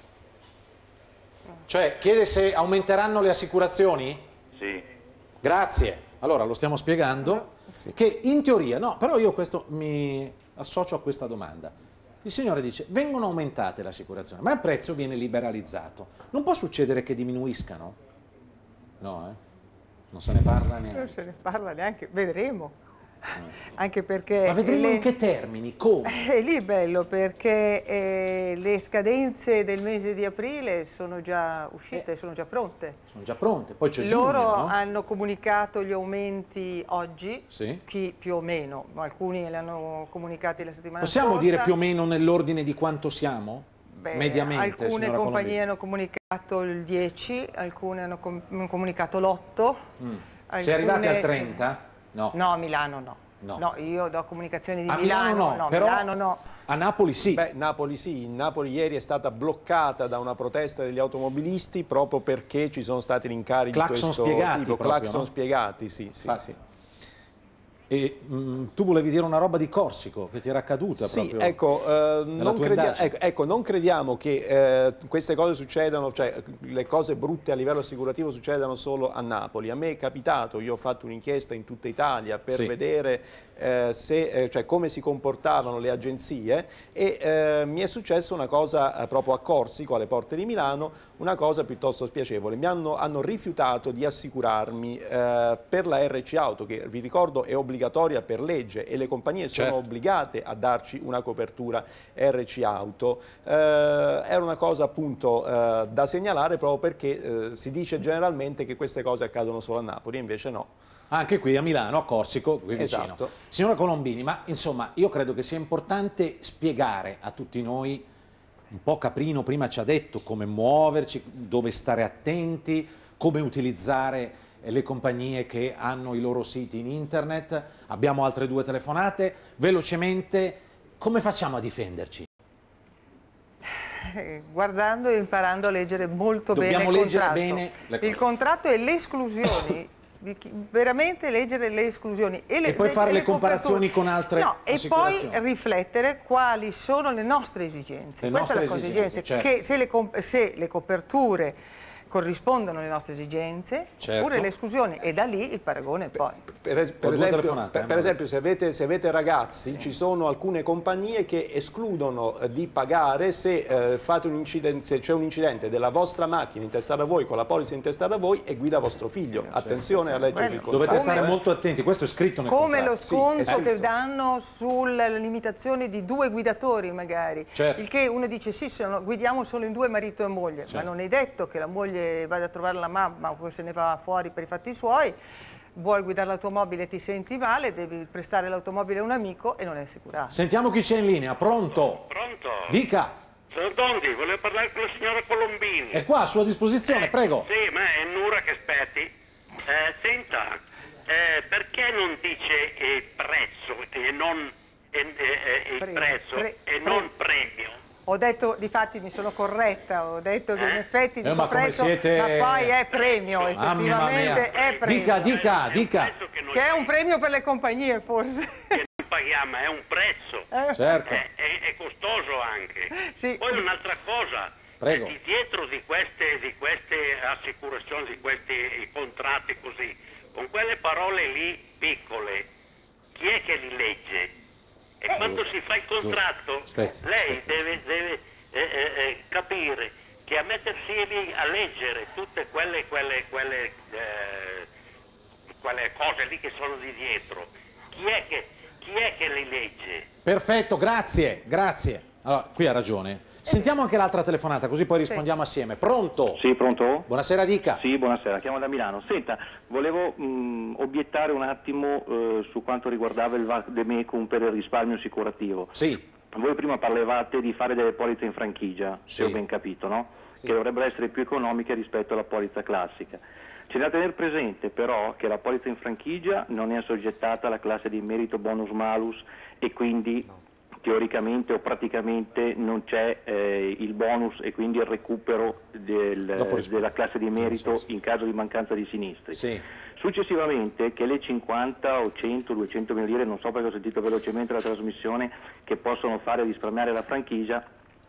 Cioè, chiede se aumenteranno le assicurazioni?
Sì.
Grazie. Allora, lo stiamo spiegando, sì. Che in teoria, no, però io questo mi associo a questa domanda. Il signore dice, vengono aumentate le assicurazioni, ma il prezzo viene liberalizzato. Non può succedere che diminuiscano? No, eh? Non se ne parla neanche.
Non se ne parla neanche, vedremo. Anche perché
Ma vedremo
le...
in che termini, come?
È lì bello perché eh, le scadenze del mese di aprile sono già uscite, eh, sono già pronte.
Sono già pronte, poi c'è
Loro
giugno, no?
hanno comunicato gli aumenti oggi,
sì.
Chi più o meno, alcuni li hanno comunicati la settimana
Possiamo
scorsa.
dire più o meno nell'ordine di quanto siamo?
Beh,
mediamente,
alcune compagnie hanno comunicato il dieci, alcune hanno com comunicato l'otto.
Mm. Sei arrivati al trenta?
No. No, a Milano no.
No.
No, io do comunicazioni di
a
Milano,
Milano no,
no,
però
Milano no.
A Napoli sì.
Beh, Napoli sì. In Napoli ieri è stata bloccata da una protesta degli automobilisti proprio perché ci sono stati rincari
clacson
di questo
spiegati
tipo.
proprio,
Clacson
no?
spiegati, sì, sì, sì.
E mh, tu volevi dire una roba di Corsico che ti era accaduta
sì,
proprio
ecco, eh, non crediamo, ecco, ecco, non crediamo che eh, queste cose succedano, cioè le cose brutte a livello assicurativo succedano solo a Napoli. A me è capitato, io ho fatto un'inchiesta in tutta Italia per
sì.
vedere eh, se, eh, cioè, come si comportavano le agenzie e eh, mi è successa una cosa eh, proprio a Corsico, alle porte di Milano, una cosa piuttosto spiacevole. Mi hanno, hanno rifiutato di assicurarmi eh, per la R C Auto, che vi ricordo è obbligatoria per legge e le compagnie sono
certo.
obbligate a darci una copertura R C Auto. Eh, era una cosa appunto eh, da segnalare proprio perché eh, si dice generalmente che queste cose accadono solo a Napoli, invece no.
Anche qui a Milano, a Corsico, qui vicino.
Esatto.
Signora Colombini, ma insomma io credo che sia importante spiegare a tutti noi, un po' Caprino prima ci ha detto come muoverci, dove stare attenti, come utilizzare le compagnie che hanno i loro siti in internet. Abbiamo altre due telefonate. Velocemente, come facciamo a difenderci?
Guardando e imparando a leggere molto
Dobbiamo
bene il
leggere
contratto.
bene le cose.
Il contratto e le esclusioni. Di chi, veramente leggere le esclusioni e, le,
e poi fare le,
le
comparazioni con altre
no, e poi riflettere quali sono le nostre esigenze.
Le
Questa
nostre
è la cosa
esigenze,
esigenze
certo.
che se le, se le coperture corrispondono alle nostre esigenze,
certo.
oppure le esclusioni, e da lì il paragone poi.
Per, es per, esempio, per, per esempio se avete, se avete ragazzi, sì. ci sono alcune compagnie che escludono eh, di pagare se eh, fate un incidente, se c'è un incidente della vostra macchina intestata a voi, con la polizza intestata a voi e guida vostro figlio. Certo. Attenzione a leggere il contratto.
Dovete stare molto attenti, questo è scritto nel
Come
contratto.
lo sconto
sì,
che danno sulla limitazione di due guidatori magari,
certo.
il che uno dice sì, sono, guidiamo solo in due marito e moglie, certo. ma non è detto che la moglie vada a trovare la mamma o se ne va fuori per i fatti suoi. Vuoi guidare l'automobile e ti senti male, devi prestare l'automobile a un amico e non è assicurato.
Sentiamo chi c'è in linea, pronto?
Pronto?
Dica.
Sono Dondi, volevo parlare con la signora Colombini.
È qua, a sua disposizione,
eh,
prego.
Sì, ma è Nura che aspetti. Eh, senta, eh, perché non dice il prezzo e non eh, eh, il
Pre
prezzo
pre
e
pre
non premio?
Ho detto, difatti mi sono corretta, ho detto che
eh?
in effetti dico
ma
prezzo,
siete...
ma poi è premio, effettivamente è premio.
Dica, dica, dica.
Che,
che è un premio per le compagnie forse.
Che non paghiamo, è un prezzo.
Eh.
Certo.
È, è, è costoso anche.
Sì.
Poi un'altra cosa.
Prego.
Di dietro di queste, di queste assicurazioni, di questi contratti così, con quelle parole lì piccole, chi è che li legge? E eh, quando giusto, si fa il contratto,
aspetta,
lei
aspetta.
deve, deve eh, eh, capire che a mettersi lì a leggere tutte quelle, quelle, quelle, eh, quelle cose lì che sono di dietro, chi è che, chi è che li legge?
Perfetto, grazie, grazie. Allora, qui ha ragione. Sentiamo anche l'altra telefonata, così poi rispondiamo
sì.
assieme. Pronto?
Sì, pronto?
Buonasera, dica.
Sì, buonasera, chiamo da Milano. Senta, volevo mh, obiettare un attimo eh, su quanto riguardava il vademecum per il risparmio assicurativo.
Sì.
Voi prima parlavate di fare delle polizze in franchigia,
sì.
se ho ben capito, no?
Sì.
Che dovrebbero essere più economiche rispetto alla polizza classica. C'è da tenere presente però che la polizza in franchigia non è assoggettata alla classe di merito bonus malus e quindi... No. Teoricamente o praticamente non c'è eh, il bonus e quindi il recupero del, della classe di merito in caso di mancanza di sinistri.
Sì.
Successivamente che le cinquanta o cento, duecento mila lire, non so perché ho sentito velocemente la trasmissione, che possono fare risparmiare la franchigia,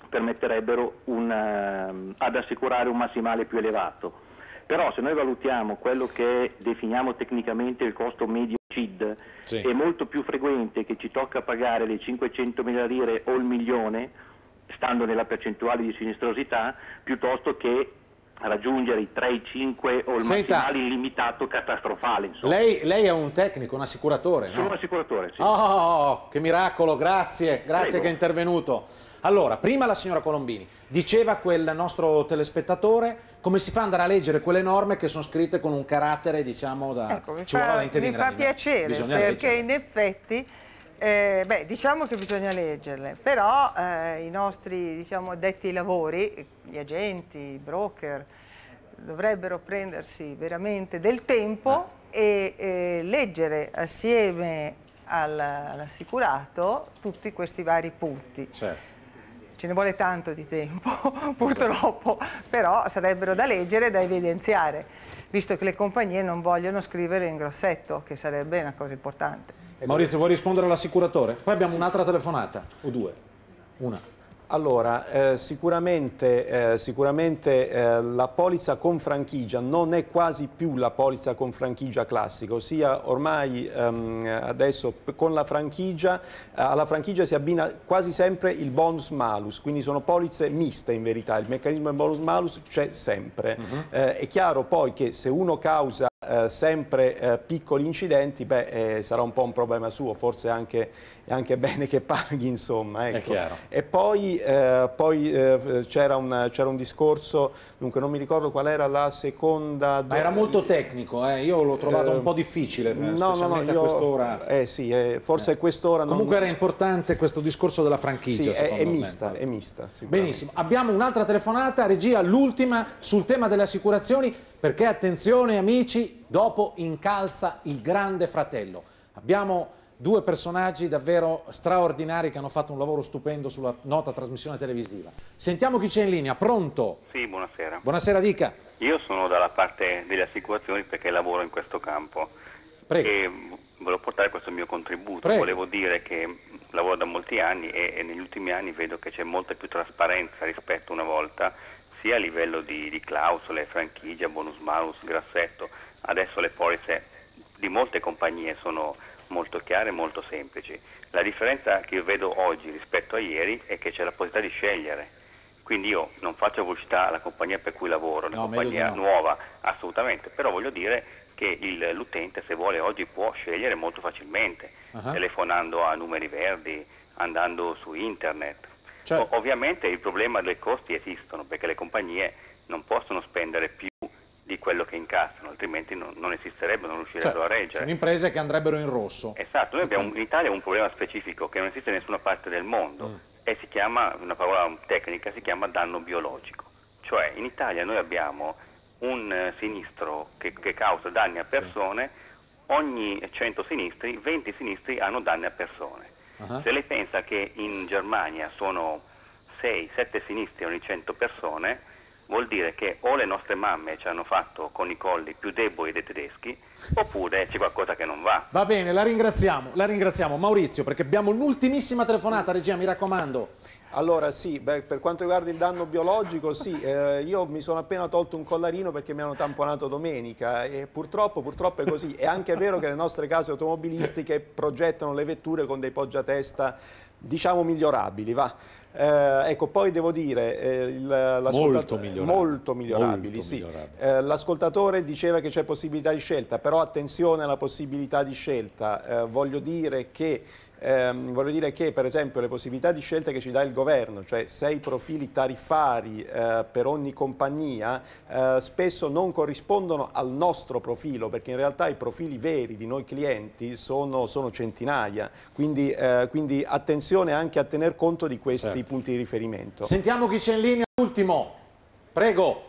permetterebbero un, uh, ad assicurare un massimale più elevato. Però se noi valutiamo quello che definiamo tecnicamente il costo medio C I D, sì, è molto più frequente che ci tocca pagare le cinquecentomila lire o il milione, stando nella percentuale di sinistrosità, piuttosto che raggiungere i tre, i cinque o il
Senta,
massimale illimitato catastrofale. Insomma.
Lei, lei è un tecnico, un assicuratore, no?
Sono un assicuratore, sì.
Oh, che miracolo, grazie, grazie
Prego.
che è intervenuto. Allora, prima la signora Colombini, diceva quel nostro telespettatore come si fa ad andare a leggere quelle norme che sono scritte con un carattere, diciamo, da...
Ecco, mi
ci
fa,
vuole la lente di
mi fa
ingrandimento.
piacere,
Bisogna
perché
leggerle.
in effetti, eh, beh, diciamo che bisogna leggerle, però eh, i nostri, diciamo, addetti ai lavori, gli agenti, i broker, dovrebbero prendersi veramente del tempo e eh, leggere assieme al- all'assicurato tutti questi vari punti.
Certo.
Ce ne vuole tanto di tempo, purtroppo, però sarebbero da leggere e da evidenziare, visto che le compagnie non vogliono scrivere in grossetto, che sarebbe una cosa importante.
Maurizio, vuoi rispondere all'assicuratore? Poi abbiamo un'altra telefonata, o due? Una.
Allora, eh, sicuramente, eh, sicuramente eh, la polizza con franchigia non è quasi più la polizza con franchigia classica, ossia ormai ehm, adesso con la franchigia, eh, alla franchigia si abbina quasi sempre il bonus malus, quindi sono polizze miste in verità, il meccanismo del bonus malus c'è sempre. Uh-huh. eh, è chiaro poi che se uno causa Eh, sempre eh, piccoli incidenti, beh, eh, sarà un po' un problema suo, forse anche, è anche bene che paghi, insomma. Ecco.
È chiaro.
E poi, eh, poi eh, c'era un, c'era un discorso, dunque non mi ricordo qual era la seconda...
Ma era molto tecnico, eh? Io l'ho trovato
Eh,
un po' difficile,
no,
specialmente
no, no, io,
a quest'ora.
Eh sì, eh, forse
Eh.
a quest'ora...
Comunque
non...
era importante questo discorso della franchigia,
Sì, è,
secondo
è
me.
mista, è mista.
Benissimo, abbiamo un'altra telefonata, regia, l'ultima sul tema delle assicurazioni, perché attenzione amici, dopo incalza il grande fratello. Abbiamo due personaggi davvero straordinari che hanno fatto un lavoro stupendo sulla nota trasmissione televisiva. Sentiamo chi c'è in linea, pronto?
Sì, buonasera.
Buonasera, dica.
Io sono dalla parte delle assicurazioni perché lavoro in questo campo.
Prego.
E volevo portare questo mio contributo.
Prego.
Volevo dire che lavoro da molti anni e, e negli ultimi anni vedo che c'è molta più trasparenza rispetto a una volta, sia a livello di, di clausole, franchigia, bonus malus, grassetto. Adesso le polizze di molte compagnie sono molto chiare e molto semplici. La differenza che io vedo oggi rispetto a ieri è che c'è la possibilità di scegliere. Quindi io non faccio pubblicità alla compagnia per cui lavoro, una
No,
compagnia
meglio di no.
nuova, assolutamente, però voglio dire che il- l'utente se vuole oggi può scegliere molto facilmente,
Ah.
telefonando a numeri verdi, andando su internet.
Certo.
O- ovviamente il problema dei costi esistono perché le compagnie non possono spendere più di quello che incassano, altrimenti non, non esisterebbero, non riuscirebbero
Cioè,
a reggere.
sono imprese che andrebbero in rosso.
Esatto, noi abbiamo in Italia un problema specifico che non esiste in nessuna parte del mondo
Mm.
e si chiama, una parola tecnica, si chiama danno biologico. Cioè in Italia noi abbiamo un eh, sinistro che, che causa danni a persone, ogni cento sinistri, venti sinistri hanno danni a persone.
Ah.
Se lei pensa che in Germania sono sei sette sinistri ogni cento persone, vuol dire che o le nostre mamme ci hanno fatto con i colli più deboli dei tedeschi, oppure c'è qualcosa che non va.
Va bene, la ringraziamo, la ringraziamo. Maurizio, perché abbiamo un'ultimissima telefonata, regia, mi raccomando.
Allora sì, beh, per quanto riguarda il danno biologico, sì, eh, io mi sono appena tolto un collarino perché mi hanno tamponato domenica e purtroppo, purtroppo è così. È anche vero che le nostre case automobilistiche progettano le vetture con dei poggiatesta, diciamo, migliorabili, va. Eh, ecco, poi devo dire, eh, il,
Molto migliorabili.
molto migliorabili,
Molto
sì.
migliorabili.
Eh, l'ascoltatore diceva che c'è possibilità di scelta, però attenzione alla possibilità di scelta. Eh, voglio dire che Ehm, voglio dire che per esempio le possibilità di scelta che ci dà il governo, cioè sei profili tariffari eh, per ogni compagnia, eh, spesso non corrispondono al nostro profilo, perché in realtà i profili veri di noi clienti sono, sono centinaia, quindi, eh, quindi attenzione anche a tener conto di questi
Certo.
punti di riferimento.
Sentiamo chi c'è in linea, ultimo. Prego.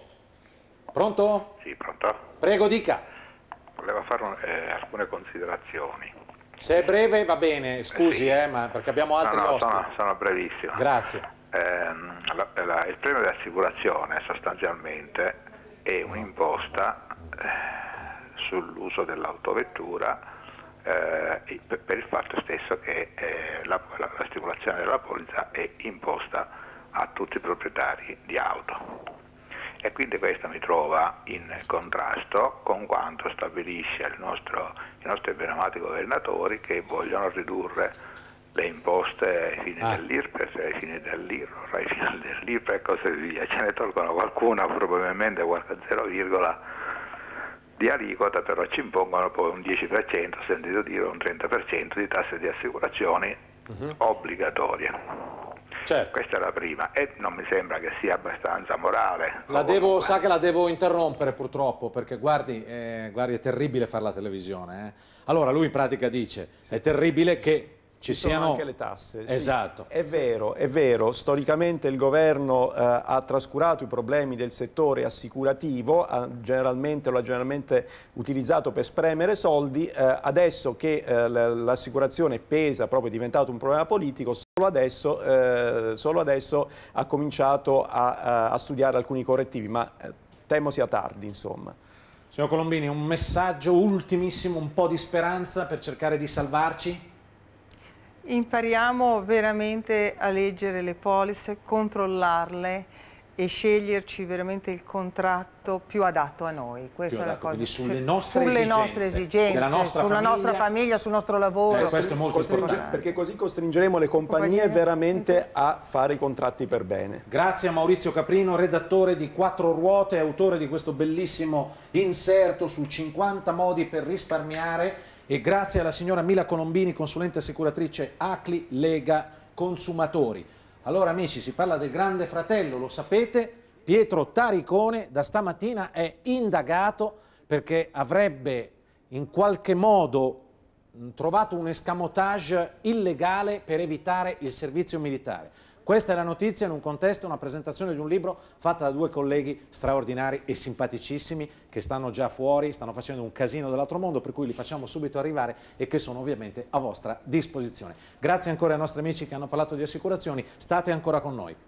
Pronto?
Sì, pronto?
Prego, dica.
Volevo fare un- eh, alcune considerazioni.
Se è breve va bene, scusi, eh, ma perché abbiamo altri
no, no,
ospiti.
sono, sono brevissimo.
Grazie.
Ehm, la- la- il premio di assicurazione sostanzialmente è un'imposta eh, sull'uso dell'autovettura eh, per, per il fatto stesso che eh, la- la- l'assicurazione della polizza è imposta a tutti i proprietari di auto. E quindi questo mi trova in contrasto con quanto stabilisce il nostro, i nostri ben amati governatori, che vogliono ridurre le imposte ai fini ah. dell'I R P E F, ai fini dell'I R O R, ai fini dell'I R P E F e così via. Ce ne tolgono qualcuna, probabilmente qualche zero virgola di aliquota, però ci impongono poi un dieci per cento, sentito dire un trenta per cento di tasse di assicurazioni uh-huh. obbligatorie.
Certo.
Questa è la prima e non mi sembra che sia abbastanza morale.
La devo, sa che la devo interrompere purtroppo, perché guardi, eh, guardi è terribile fare la televisione. Eh. Allora lui in pratica dice, sì. è terribile che ci, ci siano
anche le tasse.
Esatto.
Sì, è vero, è vero. Storicamente il governo eh, ha trascurato i problemi del settore assicurativo, ha generalmente, lo ha generalmente utilizzato per spremere soldi. Eh, adesso che eh, l'assicurazione pesa, proprio è diventato un problema politico, solo adesso, eh, solo adesso ha cominciato a, a studiare alcuni correttivi, ma eh, temo sia tardi, insomma.
Signor Colombini, un messaggio ultimissimo, un po' di speranza per cercare di salvarci?
Impariamo veramente a leggere le polizze, controllarle e sceglierci veramente il contratto più adatto a noi. Questa
più
è la
adatto,
cosa.
Quindi sulle nostre
sulle
esigenze,
nostre esigenze
della nostra
sulla
famiglia.
nostra famiglia, sul nostro lavoro.
Eh, questo è molto importante.
Perché così costringeremo le compagnie, compagnie veramente a fare i contratti per bene.
Grazie a Maurizio Caprino, redattore di Quattro Ruote e autore di questo bellissimo inserto su cinquanta modi per risparmiare. E grazie alla signora Mila Colombini, consulente assicuratrice Acli Lega Consumatori. Allora amici, si parla del Grande Fratello, lo sapete, Pietro Taricone da stamattina è indagato perché avrebbe in qualche modo trovato un escamotage illegale per evitare il servizio militare. Questa è la notizia in un contesto, una presentazione di un libro fatta da due colleghi straordinari e simpaticissimi che stanno già fuori, stanno facendo un casino dell'altro mondo, per cui li facciamo subito arrivare e che sono ovviamente a vostra disposizione. Grazie ancora ai nostri amici che hanno parlato di assicurazioni, state ancora con noi.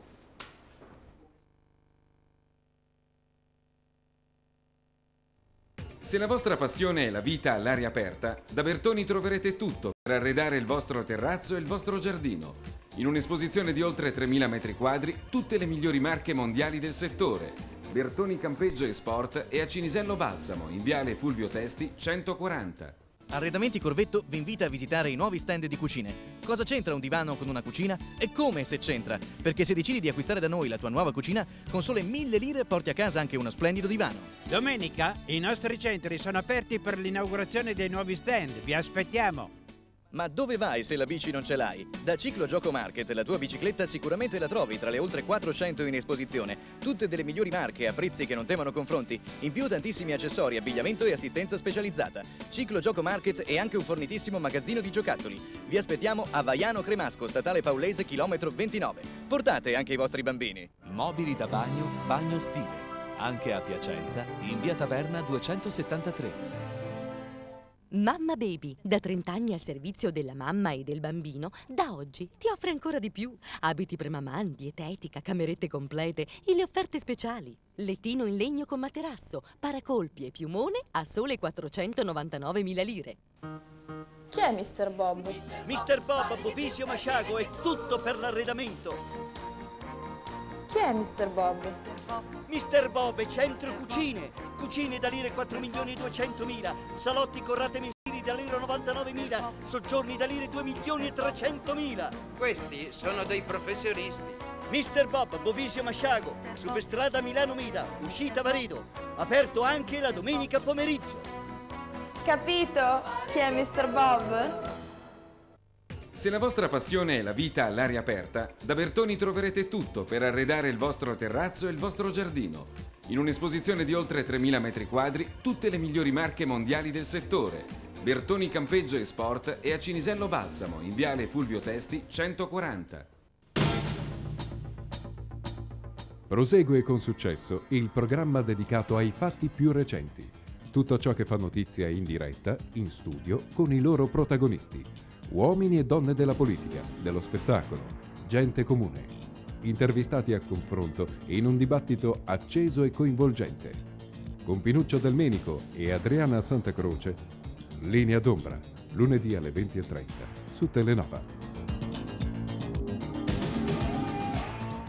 Se la vostra passione è la vita all'aria aperta, da Bertoni troverete tutto per arredare il vostro terrazzo e il vostro giardino. In un'esposizione di oltre tremila metri quadri, tutte le migliori marche mondiali del settore. Bertoni Campeggio e Sport e a Cinisello Balsamo, in viale Fulvio Testi centoquaranta.
Arredamenti Corvetto vi invita a visitare i nuovi stand di cucine. Cosa c'entra un divano con una cucina? E come se c'entra? Perché se decidi di acquistare da noi la tua nuova cucina, con sole mille lire porti a casa anche uno splendido divano.
Domenica i nostri centri sono aperti per l'inaugurazione dei nuovi stand. Vi aspettiamo!
Ma dove vai se la bici non ce l'hai? Da Ciclo Gioco Market la tua bicicletta sicuramente la trovi tra le oltre quattrocento in esposizione. Tutte delle migliori marche a prezzi che non temono confronti. In più tantissimi accessori, abbigliamento e assistenza specializzata. Ciclo Gioco Market è anche un fornitissimo magazzino di giocattoli. Vi aspettiamo a Vaiano Cremasco, statale Paulese, chilometro ventinove. Portate anche i vostri bambini.
Mobili da bagno, Bagno Stile. Anche a Piacenza, in via Taverna duecentosettantatré.
Mamma Baby, da trenta anni al servizio della mamma e del bambino, da oggi ti offre ancora di più. Abiti premaman, dietetica, camerette complete e le offerte speciali. Lettino in legno con materasso, paracolpi e piumone a sole quattrocentonovantanovemila lire.
Chi è mister Bob?
mister Bob Bovesio Masciago è tutto per l'arredamento.
Chi è mister Bob?
mister Bob è Centro Cucine. Cucine da lire quattro milioni e duecentomila. Salotti con rate mensili da lire novantanovemila. Soggiorni da lire due milioni e trecentomila.
Questi sono dei professionisti.
mister Bob Bovesio Masciago, Superstrada Milano Mida, uscita Varedo. Aperto anche la domenica pomeriggio.
Capito? Chi è mister Bob?
Se la vostra passione è la vita all'aria aperta, da Bertoni troverete tutto per arredare il vostro terrazzo e il vostro giardino. In un'esposizione di oltre tremila metri quadri, tutte le migliori marche mondiali del settore. Bertoni Campeggio e Sport e a Cinisello Balsamo, in viale Fulvio Testi centoquaranta.
Prosegue con successo il programma dedicato ai fatti più recenti. Tutto ciò che fa notizia in diretta, in studio, con i loro protagonisti. Uomini e donne della politica, dello spettacolo, gente comune. Intervistati a confronto in un dibattito acceso e coinvolgente. Con Pinuccio Del Menico e Adriana Santa Croce, Linea d'ombra, lunedì alle venti e trenta, su Telenova.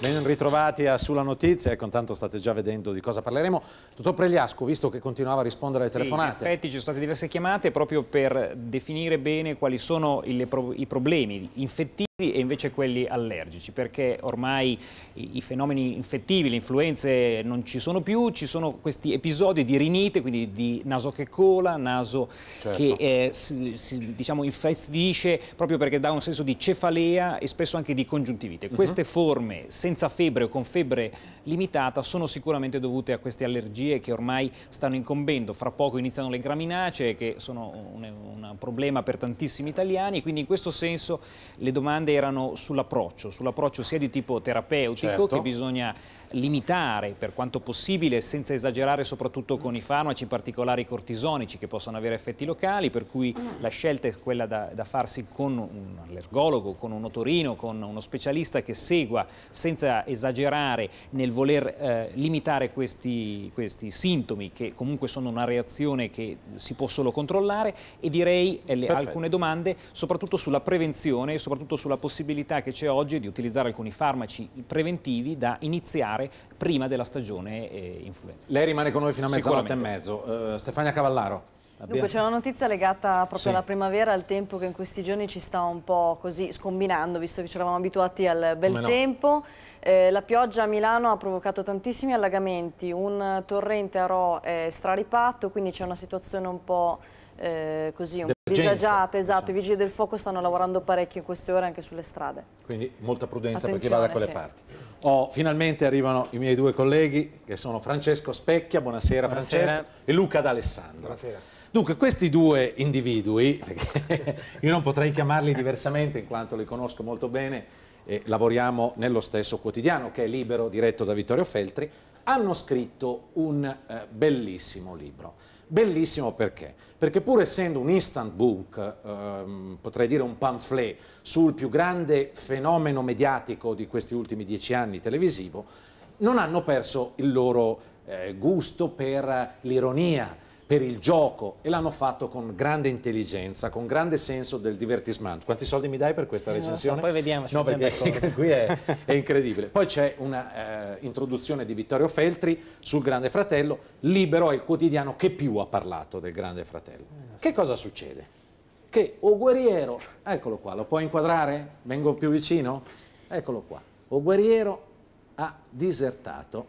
Ben ritrovati a Sulla Notizia, ecco, intanto state già vedendo di cosa parleremo. Dottor Pregliasco, visto che continuava a rispondere alle telefonate.
Sì, in effetti ci sono state diverse chiamate proprio per definire bene quali sono i, i problemi infettivi e invece quelli allergici, perché ormai i, i fenomeni infettivi, le influenze non ci sono più, ci sono questi episodi di rinite, quindi di naso che cola, naso
certo.
che eh, si, si, diciamo infastidisce proprio perché dà un senso di cefalea e spesso anche di congiuntivite. Uh-huh. Queste forme senza febbre o con febbre limitata sono sicuramente dovute a queste allergie che ormai stanno incombendo. Fra poco iniziano le graminacee, che sono un, un problema per tantissimi italiani, quindi in questo senso le domande erano sull'approccio, sull'approccio sia di tipo terapeutico,
certo.
che bisogna limitare per quanto possibile senza esagerare, soprattutto con i farmaci, in particolare i cortisonici, che possono avere effetti locali, per cui la scelta è quella da, da farsi con un allergologo, con un otorino, con uno specialista che segua senza esagerare nel voler eh, limitare questi, questi sintomi, che comunque sono una reazione che si può solo controllare, e direi eh, le, alcune domande soprattutto sulla prevenzione e soprattutto sulla possibilità che c'è oggi di utilizzare alcuni farmaci preventivi da iniziare prima della stagione eh, influenza.
Lei rimane con noi fino a mezzanotte e mezzo. Uh, Stefania Cavallaro.
Dunque c'è una notizia legata proprio sì. alla primavera, al tempo che in questi giorni ci sta un po' così scombinando, visto che ci eravamo abituati al bel Come tempo. No. Eh, la pioggia a Milano ha provocato tantissimi allagamenti, un torrente a Rho è straripatto, quindi c'è una situazione un po' eh, così, un po' disagiata. Esatto, diciamo. I vigili del fuoco stanno lavorando parecchio in queste ore anche sulle strade.
Quindi molta prudenza
Attenzione,
per chi va da quelle
sì.
parti. Oh, finalmente arrivano i miei due colleghi, che sono Francesco Specchia, buonasera, buonasera. Francesco, e Luca D'Alessandro.
Buonasera.
Dunque, questi due individui, perché io non potrei chiamarli diversamente in quanto li conosco molto bene e lavoriamo nello stesso quotidiano, che è Libero, diretto da Vittorio Feltri, hanno scritto un eh, bellissimo libro. Bellissimo perché? Perché pur essendo un instant book, ehm, potrei dire un pamphlet sul più grande fenomeno mediatico di questi ultimi dieci anni televisivo, non hanno perso il loro eh, gusto per l'ironia, per il gioco, e l'hanno fatto con grande intelligenza, con grande senso del divertissement. Quanti soldi mi dai per questa recensione?
So, poi vediamo.
No, perché qui è, è incredibile. Poi c'è una eh, introduzione di Vittorio Feltri sul Grande Fratello. Libero è il quotidiano che più ha parlato del Grande Fratello. Che cosa succede? Che O Guerriero, eccolo qua, lo puoi inquadrare? Vengo più vicino? Eccolo qua. O Guerriero ha disertato,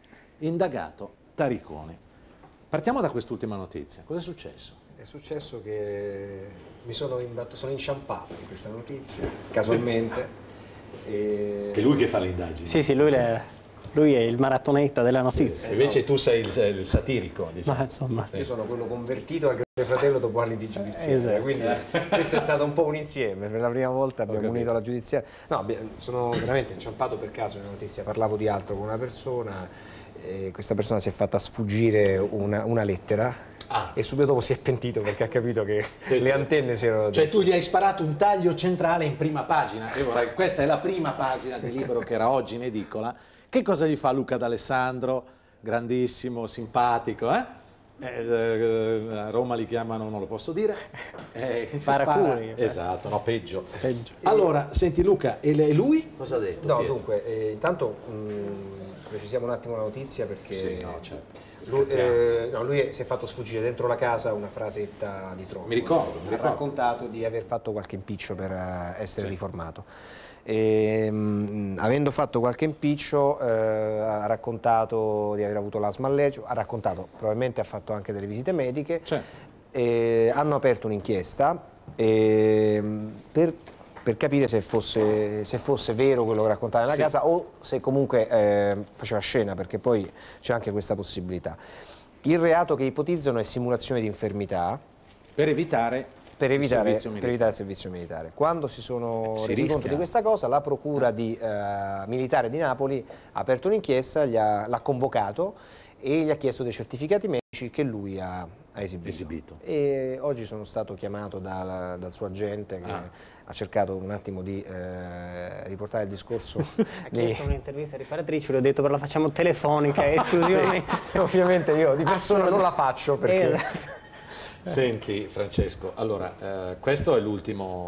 indagato Taricone. Partiamo da quest'ultima notizia. Cosa è successo?
È successo che mi sono, imbatto, sono inciampato in questa notizia, casualmente. E...
È lui che fa le indagini.
Sì, sì, lui, le, lui è il maratoneta della notizia.
Sì, invece no. tu sei il, il satirico, diciamo.
Ma insomma.
Sì.
Io sono quello convertito al Grande Fratello dopo anni di giudiziaria, esatto. Quindi questo è stato un po' un insieme. Per la prima volta abbiamo unito la giudiziaria. No, sono veramente inciampato per caso nella notizia. Parlavo di altro con una persona. E questa persona si è fatta sfuggire una, una lettera ah. e subito dopo si è pentito perché ha capito che cioè, le antenne si erano...
Cioè tu gli hai sparato un taglio centrale in prima pagina. Io vorrei, questa è la prima pagina del libro che era oggi in edicola. Che cosa gli fa Luca D'Alessandro? Grandissimo, simpatico, eh? Eh, a Roma li chiamano, non lo posso dire, eh,
Paracuri.
Esatto, no, peggio.
peggio.
Allora, senti Luca, e lui cosa ha detto?
No, Pietro? dunque, eh, intanto mh, precisiamo un attimo la notizia perché
sì, no, certo.
lui, eh, no, lui si è fatto sfuggire dentro la casa una frasetta di troppo.
Mi ricordo, mi
ha
ricordo.
raccontato di aver fatto qualche impiccio per uh, essere sì. riformato. E, mh, avendo fatto qualche impiccio eh, ha raccontato di aver avuto l'asma allergico, ha raccontato, probabilmente ha fatto anche delle visite mediche, e hanno aperto un'inchiesta per, per capire se fosse, se fosse vero quello che raccontava nella sì. casa o se comunque eh, faceva scena, perché poi c'è anche questa possibilità. Il reato che ipotizzano è simulazione di infermità
per evitare
Per evitare,
il
per evitare il servizio militare. Quando si sono
si
resi
rischia.
conto di questa cosa, la procura di, eh, militare di Napoli ha aperto un'inchiesta, l'ha convocato e gli ha chiesto dei certificati medici che lui ha, ha esibito.
esibito.
E oggi sono stato chiamato dal, dal suo agente che ah. ha cercato un attimo di eh, riportare il discorso.
Ha chiesto un'intervista riparatrice, le ho detto però la facciamo telefonica, esclusivamente.
Sì, ovviamente io di persona non la faccio perché...
Esatto.
Senti Francesco, allora eh, questo è l'ultimo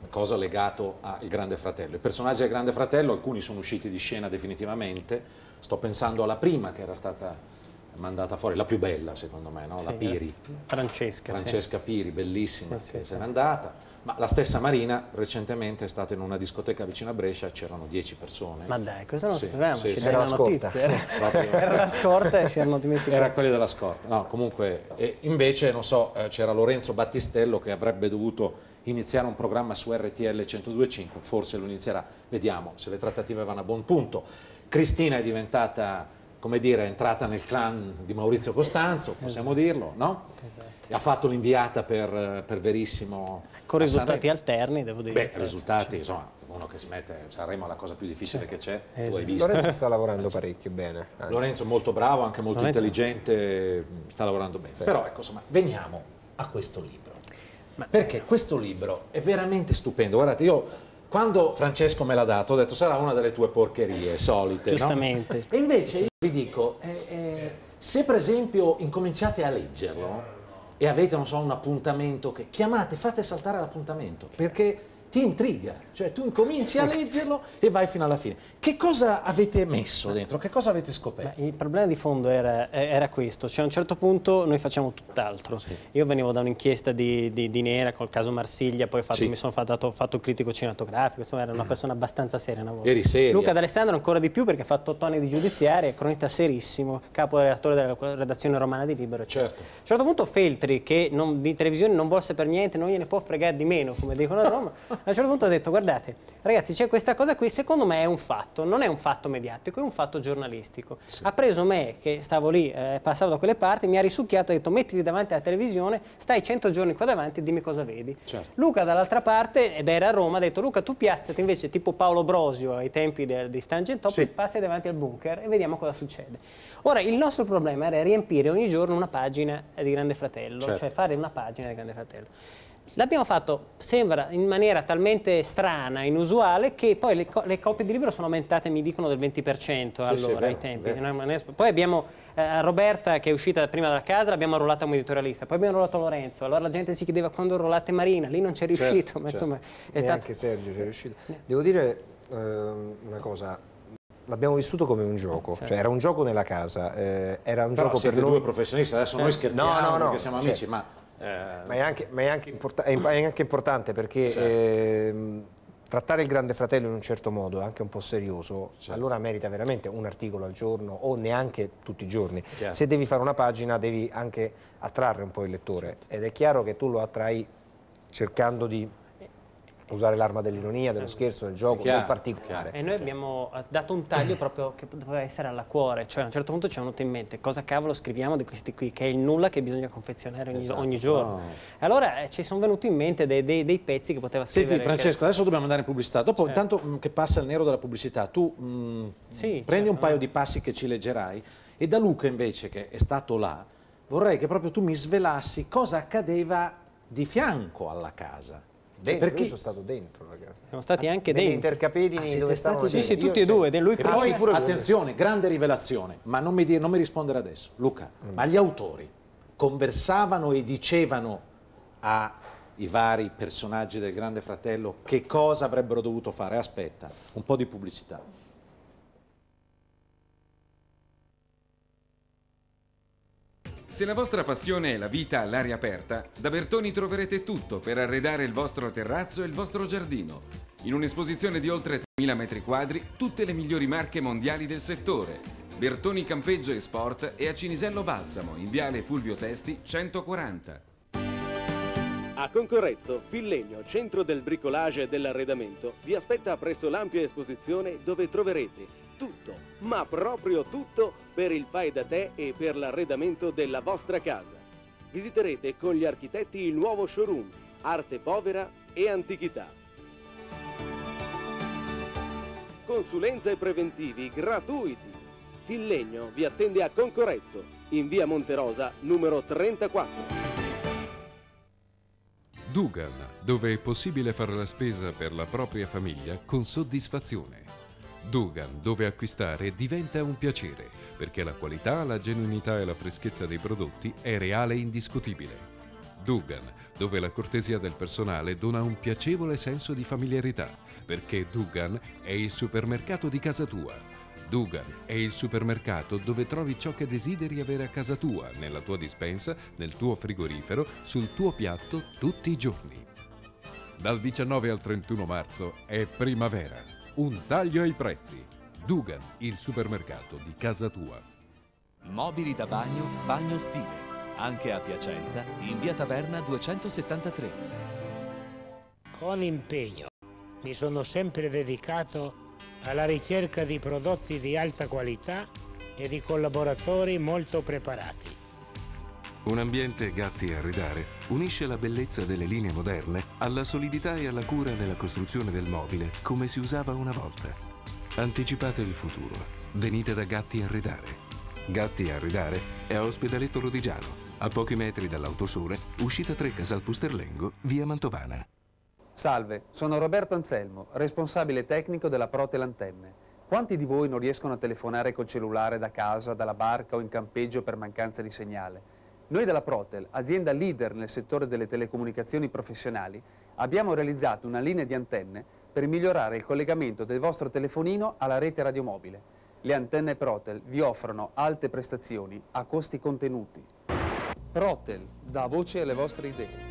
cosa legato al Grande Fratello. I personaggi del Grande Fratello, alcuni sono usciti di scena definitivamente, sto pensando alla prima che era stata mandata fuori, la più bella secondo me, no? La
Sì,
Piri.
Francesca.
Francesca
sì.
Piri, bellissima,
Sì,
che
sì,
se n'è
sì.
andata. Ma la stessa Marina recentemente è stata in una discoteca vicino a Brescia, c'erano dieci persone.
Ma dai, questo non lo
Sì,
sapevamo,
sì,
ci
sì.
dai
Era
una
la scorta.
notizia.
Proprio-
Era la scorta e si erano dimenticati.
Era quelli della scorta. No, comunque, e invece, non so, eh, c'era Lorenzo Battistello che avrebbe dovuto iniziare un programma su R T L centodue e cinque, forse lo inizierà, vediamo se le trattative vanno a buon punto. Cristina è diventata, come dire, è entrata nel clan di Maurizio Costanzo, possiamo
Esatto.
dirlo, no?
Esatto.
E ha fatto l'inviata per, per Verissimo.
Con
a
risultati
Sanremo.
alterni, devo dire.
Beh, risultati, insomma, uno che si mette, Sanremo è la cosa più difficile che c'è, tu hai
Esatto.
visto.
Lorenzo sta lavorando parecchio bene. anche.
Lorenzo è molto bravo, anche molto
Lorenzo-
intelligente, sta lavorando bene.
Sì.
Però ecco, insomma, veniamo a questo libro. Perché questo libro è veramente stupendo. Guardate, io quando Francesco me l'ha dato ho detto sarà una delle tue porcherie solite, no?
Giustamente.
E invece io vi dico, eh, eh, se per esempio incominciate a leggerlo e avete, non so, un appuntamento, che chiamate, fate saltare l'appuntamento, perché ti intriga, cioè tu incominci a leggerlo e vai fino alla fine. Che cosa avete messo dentro? Che cosa avete scoperto?
Il problema di fondo era, era questo, cioè a un certo punto noi facciamo tutt'altro. Io venivo da un'inchiesta di, di, di Nera col caso Marsiglia, poi fatto,
Sì.
mi sono fatto, fatto critico cinematografico, insomma era una persona abbastanza seria una volta.
Eri seria.
Luca D'Alessandro ancora di più perché ha fatto otto anni di giudiziaria, è cronista serissimo, capo redattore della redazione romana di Libero. Eccetera.
Certo.
A un certo punto Feltri, che non, di televisione non vuol sapere niente, non gliene può fregare di meno, come dicono a Roma, a un certo punto ha detto guardate ragazzi c'è questa cosa qui, secondo me è un fatto, non è un fatto mediatico, è un fatto giornalistico. Ha preso me che stavo lì, eh, passavo da quelle parti, mi ha risucchiato e ha detto mettiti davanti alla televisione, stai cento giorni qua davanti e dimmi cosa vedi.
Certo.
Luca dall'altra parte, ed era a Roma, ha detto Luca tu piazzati invece tipo Paolo Brosio ai tempi de, di Tangentop,
Sì.
passi davanti al bunker e vediamo cosa succede. Ora il nostro problema era riempire ogni giorno una pagina di Grande Fratello,
Certo.
cioè fare una pagina di Grande Fratello. L'abbiamo fatto, sembra, in maniera talmente strana, inusuale, che poi le, co le copie di libro sono aumentate, mi dicono, del venti per cento
Sì,
allora,
sì, è vero,
ai tempi.
è vero.
Poi abbiamo eh, Roberta, che è uscita prima dalla casa, l'abbiamo arruolata come editorialista, poi abbiamo arruolato Lorenzo, allora la gente si chiedeva quando arruolate Marina, lì non c'è riuscito,
Certo,
ma
certo.
insomma è
E
stato...
anche Sergio c'è riuscito. Devo dire eh, una cosa, l'abbiamo vissuto come un gioco,
Certo.
cioè era un gioco nella casa, eh, era un
Però
gioco per
siete
noi...
due professionisti, adesso noi
Eh,
scherziamo
no, no, no,
perché siamo amici,
certo.
ma... eh,
Ma è anche, ma è anche, import- è imp- è anche importante perché
Certo.
ehm, trattare il Grande Fratello in un certo modo è anche un po' serioso,
Certo.
allora merita veramente un articolo al giorno o neanche tutti i giorni.
Chiaro.
Se devi fare una pagina devi anche attrarre un po' il lettore,
Certo.
ed è chiaro che tu lo attrai cercando di usare l'arma dell'ironia, dello scherzo, del gioco,
Chiaro,
del particolare.
E noi abbiamo dato un taglio proprio che doveva essere alla cuore, cioè a un certo punto ci è venuto in mente cosa cavolo scriviamo di questi qui, che è il nulla che bisogna confezionare ogni,
Esatto.
ogni giorno.
No.
E allora eh, ci sono venuti in mente dei, dei- dei pezzi che poteva scrivere.
Senti Francesco,
che-
adesso dobbiamo andare in pubblicità. Dopo,
Certo.
intanto mh, che passa il nero della pubblicità, tu mh,
Sì,
prendi un
certo.
paio di passi che ci leggerai e da Luca invece, che è stato là, vorrei che proprio tu mi svelassi cosa accadeva di fianco alla casa. Cioè,
Dentro,
perché-
io sono stato dentro la casa.
Siamo stati anche
Negli
dentro.
intercapedini
Ah, siete
dove
stati
stavano...
Sì, sì,
io-
tutti e
cioè,
due, lui
E
prima
poi,
pure lui.
attenzione, grande rivelazione, ma non mi, dire- non mi rispondere adesso. Luca, ma gli autori conversavano e dicevano ai vari personaggi del Grande Fratello che cosa avrebbero dovuto fare? Aspetta, un po' di pubblicità.
Se la vostra passione è la vita all'aria aperta, da Bertoni troverete tutto per arredare il vostro terrazzo e il vostro giardino. In un'esposizione di oltre tremila metri quadri, tutte le migliori marche mondiali del settore. Bertoni Campeggio e Sport e a Cinisello Balsamo, in viale Fulvio Testi centoquaranta.
A Concorrezzo, Fillegno, centro del bricolage e dell'arredamento, vi aspetta presso l'ampia esposizione dove troverete tutto, ma proprio tutto, per il fai da te e per l'arredamento della vostra casa. Visiterete con gli architetti il nuovo showroom, arte povera e antichità. Consulenze e preventivi gratuiti. Fillegno vi attende a Concorezzo, in via Monterosa, numero trentaquattro.
Dugan, dove è possibile fare la spesa per la propria famiglia con soddisfazione. Dugan, dove acquistare diventa un piacere, perché la qualità, la genuinità e la freschezza dei prodotti è reale e indiscutibile. Dugan, dove la cortesia del personale dona un piacevole senso di familiarità, perché Dugan è il supermercato di casa tua. Dugan è il supermercato dove trovi ciò che desideri avere a casa tua, nella tua dispensa, nel tuo frigorifero, sul tuo piatto tutti i giorni. Dal diciannove al trentuno marzo è primavera. Un taglio ai prezzi. Dugan, il supermercato di casa tua.
Mobili da bagno, Bagno Stile. Anche a Piacenza, in via Taverna duecentosettantatré.
Con impegno mi sono sempre dedicato alla ricerca di prodotti di alta qualità e di collaboratori molto preparati.
Un ambiente Gatti Arredare unisce la bellezza delle linee moderne alla solidità e alla cura nella costruzione del mobile come si usava una volta. Anticipate il futuro. Venite da Gatti Arredare. Gatti Arredare è a Ospedaletto Lodigiano, a pochi metri dall'Autosole, uscita tre Casal Pusterlengo, via Mantovana.
Salve, sono Roberto Anselmo, responsabile tecnico della Protel Antenne. Quanti di voi non riescono a telefonare col cellulare da casa, dalla barca o in campeggio per mancanza di segnale? Noi della Protel, azienda leader nel settore delle telecomunicazioni professionali, abbiamo realizzato una linea di antenne per migliorare il collegamento del vostro telefonino alla rete radiomobile. Le antenne Protel vi offrono alte prestazioni a costi contenuti. Protel dà voce alle vostre idee.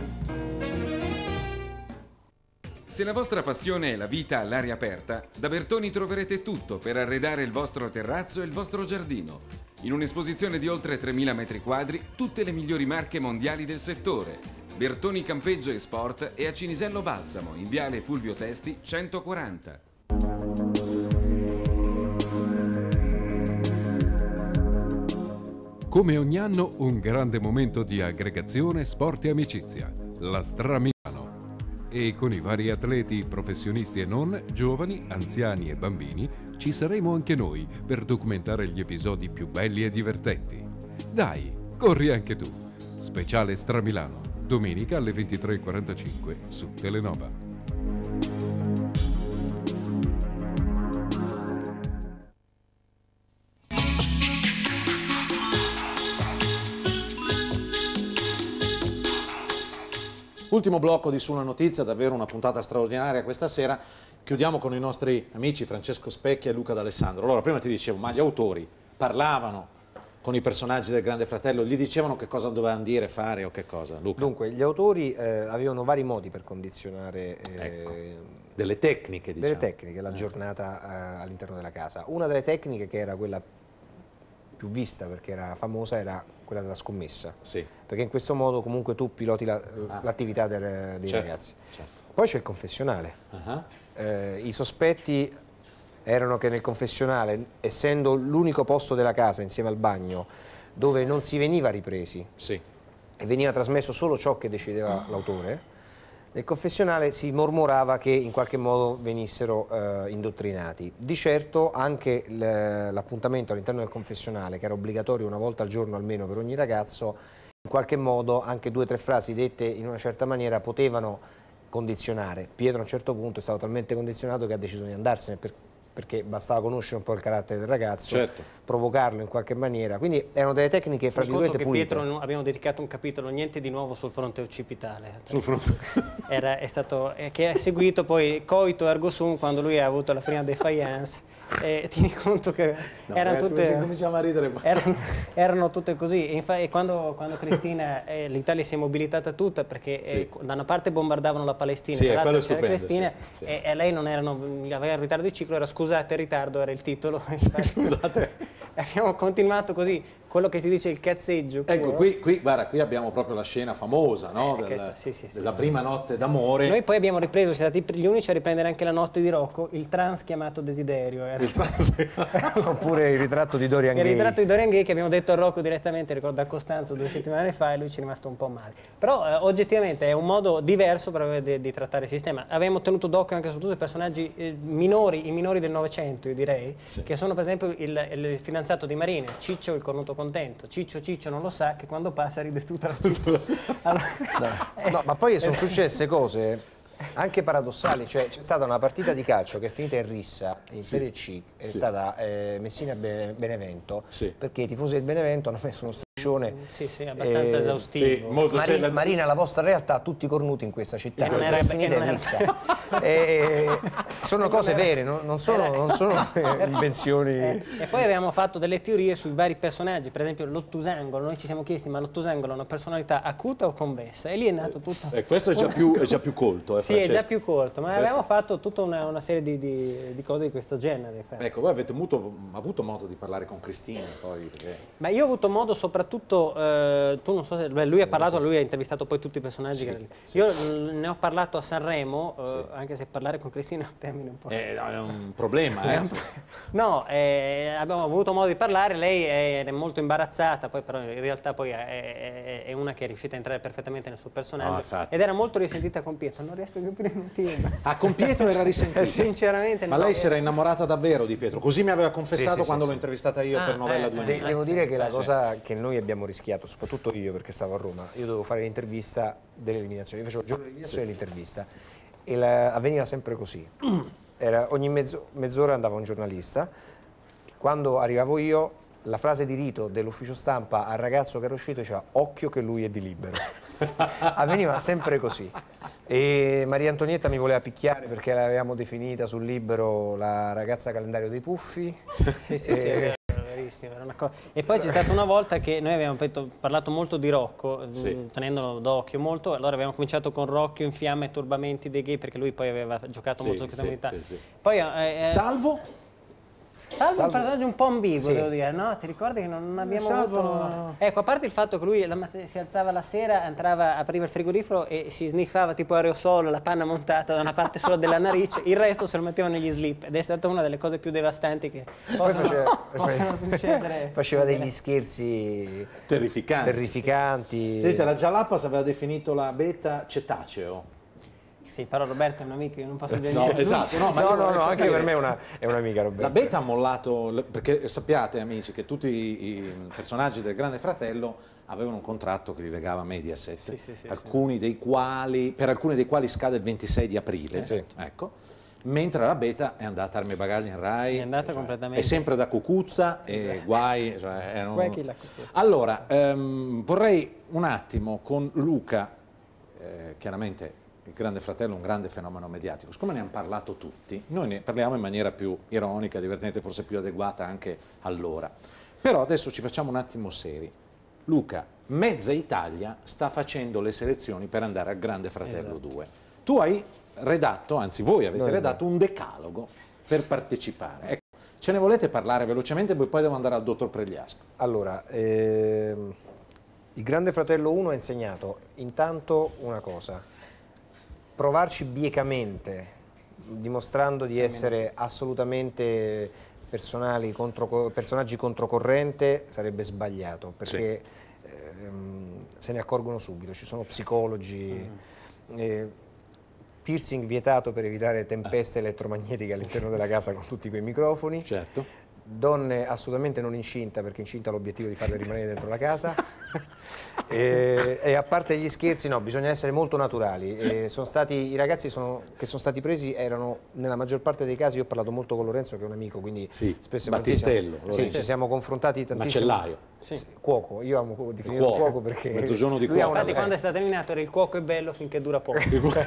Se la vostra passione è la vita all'aria aperta, da Bertoni troverete tutto per arredare il vostro terrazzo e il vostro giardino. In un'esposizione di oltre tremila metri quadri, tutte le migliori marche mondiali del settore. Bertoni Campeggio e Sport è a Cinisello Balsamo, in viale Fulvio Testi centoquaranta.
Come ogni anno, un grande momento di aggregazione, sport e amicizia. La Stramilano. E con i vari atleti, professionisti e non, giovani, anziani e bambini, ci saremo anche noi per documentare gli episodi più belli e divertenti. Dai, corri anche tu. Speciale Stramilano, domenica alle ventitré e quarantacinque su Telenova.
Ultimo blocco di Su una Notizia, davvero una puntata straordinaria questa sera. Chiudiamo con i nostri amici Francesco Specchia e Luca D'Alessandro. Allora, prima ti dicevo, ma gli autori parlavano con i personaggi del Grande Fratello, gli dicevano che cosa dovevano dire, fare o che cosa? Luca?
Dunque, gli autori eh, avevano vari modi per condizionare eh,
ecco. delle tecniche, diciamo.
Delle tecniche, la giornata eh, all'interno della casa. Una delle tecniche che era quella più vista, perché era famosa, era quella della scommessa,
sì.
Perché in questo modo comunque tu piloti l'attività la, ah. dei certo. ragazzi. Certo. Poi c'è il confessionale. Uh-huh. eh, I sospetti erano che nel confessionale, essendo l'unico posto della casa insieme al bagno dove non si veniva ripresi
sì.
e veniva trasmesso solo ciò che decideva l'autore, nel confessionale si mormorava che in qualche modo venissero eh, indottrinati. Di certo anche l'appuntamento all'interno del confessionale, che era obbligatorio una volta al giorno almeno per ogni ragazzo, in qualche modo anche due o tre frasi dette in una certa maniera potevano condizionare. Pietro a un certo punto è stato talmente condizionato che ha deciso di andarsene per, perché bastava conoscere un po' il carattere del ragazzo, certo. provocarlo in qualche maniera. Quindi erano delle tecniche fra virgolette pulite.
Pietro abbiamo dedicato un capitolo, niente di nuovo sul fronte occipitale.
Sul fronte.
Era, è stato, eh, che ha seguito poi coito ergo sum quando lui ha avuto la prima defiance. E tieni conto che no, erano
ragazzi,
tutte
cominciamo a ridere
erano, erano tutte così e, infatti, quando, quando Cristina eh, l'Italia si è mobilitata tutta perché sì. eh, da una parte bombardavano la Palestina
sì,
dall'altra c'era Cristina
sì, sì.
E, e lei non erano, aveva il ritardo di ciclo, era scusate il ritardo, era il titolo.
Scusate.
Abbiamo continuato così, quello che si dice il cazzeggio.
Ecco, qui, qui, guarda, qui abbiamo proprio la scena famosa, no?
eh,
Del,
questa, sì, sì,
della
sì,
prima
sì.
notte d'amore.
Noi poi abbiamo ripreso, siamo stati gli unici a riprendere anche la notte di Rocco, il trans chiamato Desiderio. Era.
Il trans.
Oppure il ritratto di Dorian Gay.
Il ritratto di Dorian Gay che abbiamo detto a Rocco direttamente, ricordo a Costanzo due settimane fa, e lui ci è rimasto un po' male. Però eh, oggettivamente è un modo diverso per, di, di trattare il sistema. Abbiamo tenuto d'occhio anche soprattutto i personaggi eh, minori, i minori del Novecento, io direi, sì. che sono per esempio il, il fidanzato di Marina, Ciccio il cornuto contento. Ciccio Ciccio non lo sa che quando passa ride tutta la città. Allora,
no, no, ma poi sono successe cose anche paradossali, cioè c'è stata una partita di calcio che è finita in rissa in sì. Serie C, è sì. stata eh, Messina Benevento,
sì.
perché i tifosi del Benevento hanno messo uno striscione
striscione.
Sì, sì, abbastanza esaustivo.
Sì, molto Marina, la... Marina, la vostra realtà ha tutti cornuti in questa città. Non era finita e vista. E sono cose vere, no? non sono, non sono invenzioni.
Eh, e poi abbiamo fatto delle teorie sui vari personaggi, per esempio l'Ottusangolo. Noi ci siamo chiesti, ma l'Ottusangolo è una personalità acuta o convessa? E lì è nato tutto.
E questo è già più, è già più colto, eh,
Sì, è già più colto, ma
questo...
abbiamo fatto tutta una, una serie di, di, di cose di questo genere.
Ecco, voi avete avuto, avuto modo di parlare con Cristina poi? Perché...
Ma io ho avuto modo soprattutto, eh, tu non so se, beh, lui
sì,
ha parlato,
so.
lui ha intervistato poi tutti i personaggi.
Sì,
che,
sì.
Io ne ho parlato a Sanremo, eh,
sì.
anche se parlare con Cristina è un termine un po'...
Eh, è un problema, eh?
No, eh, abbiamo avuto modo di parlare, lei è, è molto imbarazzata, poi però in realtà poi è, è, è una che è riuscita a entrare perfettamente nel suo personaggio,
oh,
ed era molto risentita con Pietro, non riesco a capire il motivo.
Ah, con Pietro era risentita?
Sinceramente
Ma
no.
lei si era innamorata davvero di Pietro, così mi aveva confessato
sì, sì,
quando
sì,
l'ho
sì.
intervistata io ah, per Novella
eh,
due.
De devo dire che la cosa che noi abbiamo rischiato, soprattutto io perché stavo a Roma, io dovevo fare l'intervista dell'eliminazione, io facevo il giorno dell'eliminazione sì. dell'intervista e la, avveniva sempre così. Era, ogni mezzo, mezz'ora andava un giornalista, quando arrivavo io la frase di rito dell'ufficio stampa al ragazzo che era uscito diceva occhio che lui è di Libero. Avveniva sempre così. E Maria Antonietta mi voleva picchiare perché l'avevamo definita sul Libero la ragazza calendario dei puffi.
Sì, sì, sì, è verissimo, era una cosa. E poi c'è stata una volta che noi abbiamo parlato molto di Rocco, sì. tenendolo d'occhio molto, allora abbiamo cominciato con Rocchio in fiamme e turbamenti dei gay, perché lui poi aveva giocato sì, molto su questa
sì,
modalità.
Sì, sì.
Poi, eh,
Salvo?
Salvo è un personaggio un po' ambiguo, sì. devo dire, no? Ti ricordi che non abbiamo
Salvo...
avuto... Ecco, a parte il fatto che lui la si alzava la sera, entrava, apriva il frigorifero e si sniffava tipo aerosolo, la panna montata da una parte solo della narice, il resto se lo metteva negli slip, ed è stata una delle cose più devastanti che possono,
faceva,
possono succedere.
Faceva degli scherzi
terrificanti.
terrificanti.
Senti, la Jalapas aveva definito la beta cetaceo.
Sì, però Roberta è un'amica, io non posso dire
no,
niente.
Esatto, no, ma
no, no, no anche per me è una, è un'amica Roberta.
La Beta ha mollato, perché sappiate amici che tutti i, i personaggi del Grande Fratello avevano un contratto che li legava a Mediaset,
sì, sì, sì,
alcuni sì. dei quali, per alcuni dei quali scade il ventisei di aprile,
sì.
ecco. Mentre la Beta è andata Armi e Bagagli in Rai,
è andata
cioè,
completamente.
È sempre da Cucuzza e
sì.
guai. Cioè, erano...
guai chi la Cucuzza.
Allora, ehm, vorrei un attimo con Luca, eh, chiaramente il Grande Fratello è un grande fenomeno mediatico, siccome ne hanno parlato tutti, noi ne parliamo in maniera più ironica, divertente, forse più adeguata anche allora. Però adesso ci facciamo un attimo seri. Luca, mezza Italia sta facendo le selezioni per andare al Grande Fratello esatto. due. Tu hai redatto, anzi voi avete no, redatto no. un decalogo per partecipare. Ecco, ce ne volete parlare velocemente, poi devo andare al dottor Pregliasco.
Allora, ehm, il Grande Fratello uno ha insegnato intanto una cosa, provarci biecamente, dimostrando di essere assolutamente personali contro, personaggi controcorrente, sarebbe sbagliato, perché sì. ehm, se ne accorgono subito, ci sono psicologi, mm. eh, piercing vietato per evitare tempeste elettromagnetiche all'interno della casa con tutti quei microfoni,
certo.
Donne assolutamente non incinta, perché incinta ha l'obiettivo di farle rimanere dentro la casa. e, e a parte gli scherzi, no, bisogna essere molto naturali. E sono stati, i ragazzi sono, che sono stati presi erano, nella maggior parte dei casi, io ho parlato molto con Lorenzo che è un amico, quindi
sì,
spesso
Battistello,
sì, ci siamo confrontati tantissimo.
Macellaio.
Sì. Cuoco, io amo definire cuoco, cuoco perché...
Mezzogiorno di
cuoco.
cuoco.
Infatti quando è stato eliminato era il cuoco è bello finché dura poco.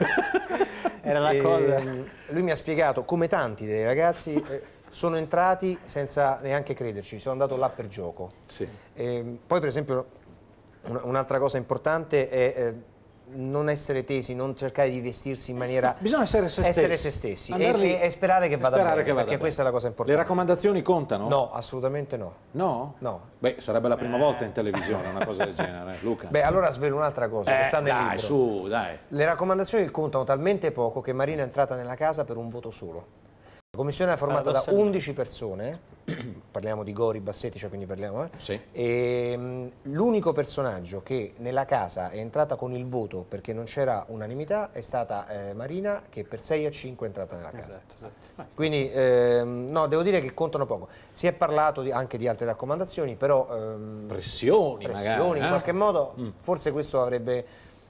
Era la
e,
cosa.
Lui mi ha spiegato, come tanti dei ragazzi... Eh, sono entrati senza neanche crederci, sono andato là per gioco.
Sì.
E poi per esempio un'altra cosa importante è eh, non essere tesi, non cercare di vestirsi in maniera...
Bisogna essere se
essere
stessi,
se stessi e, e sperare che vada
sperare
bene,
che vada
perché
bene.
Questa è la cosa importante.
Le raccomandazioni contano?
No, assolutamente no.
No?
No.
Beh, sarebbe la prima eh. volta in televisione una cosa del genere, Luca.
Beh, allora svelo un'altra cosa,
eh,
che sta nel
dai,
libro.
su, dai.
Le raccomandazioni contano talmente poco che Marina è entrata nella casa per un voto solo. La commissione è formata da undici persone, parliamo di Gori, Bassetti, cioè quindi parliamo, eh?
Sì.
E l'unico personaggio che nella casa è entrata con il voto perché non c'era unanimità è stata eh, Marina, che per sei a cinque è entrata nella casa.
Esatto, esatto.
Quindi ehm, no, devo dire che contano poco. Si è parlato di, anche di altre raccomandazioni, però ehm,
pressioni,
pressioni
magari,
in
eh?
qualche modo,
mm.
forse questo avrebbe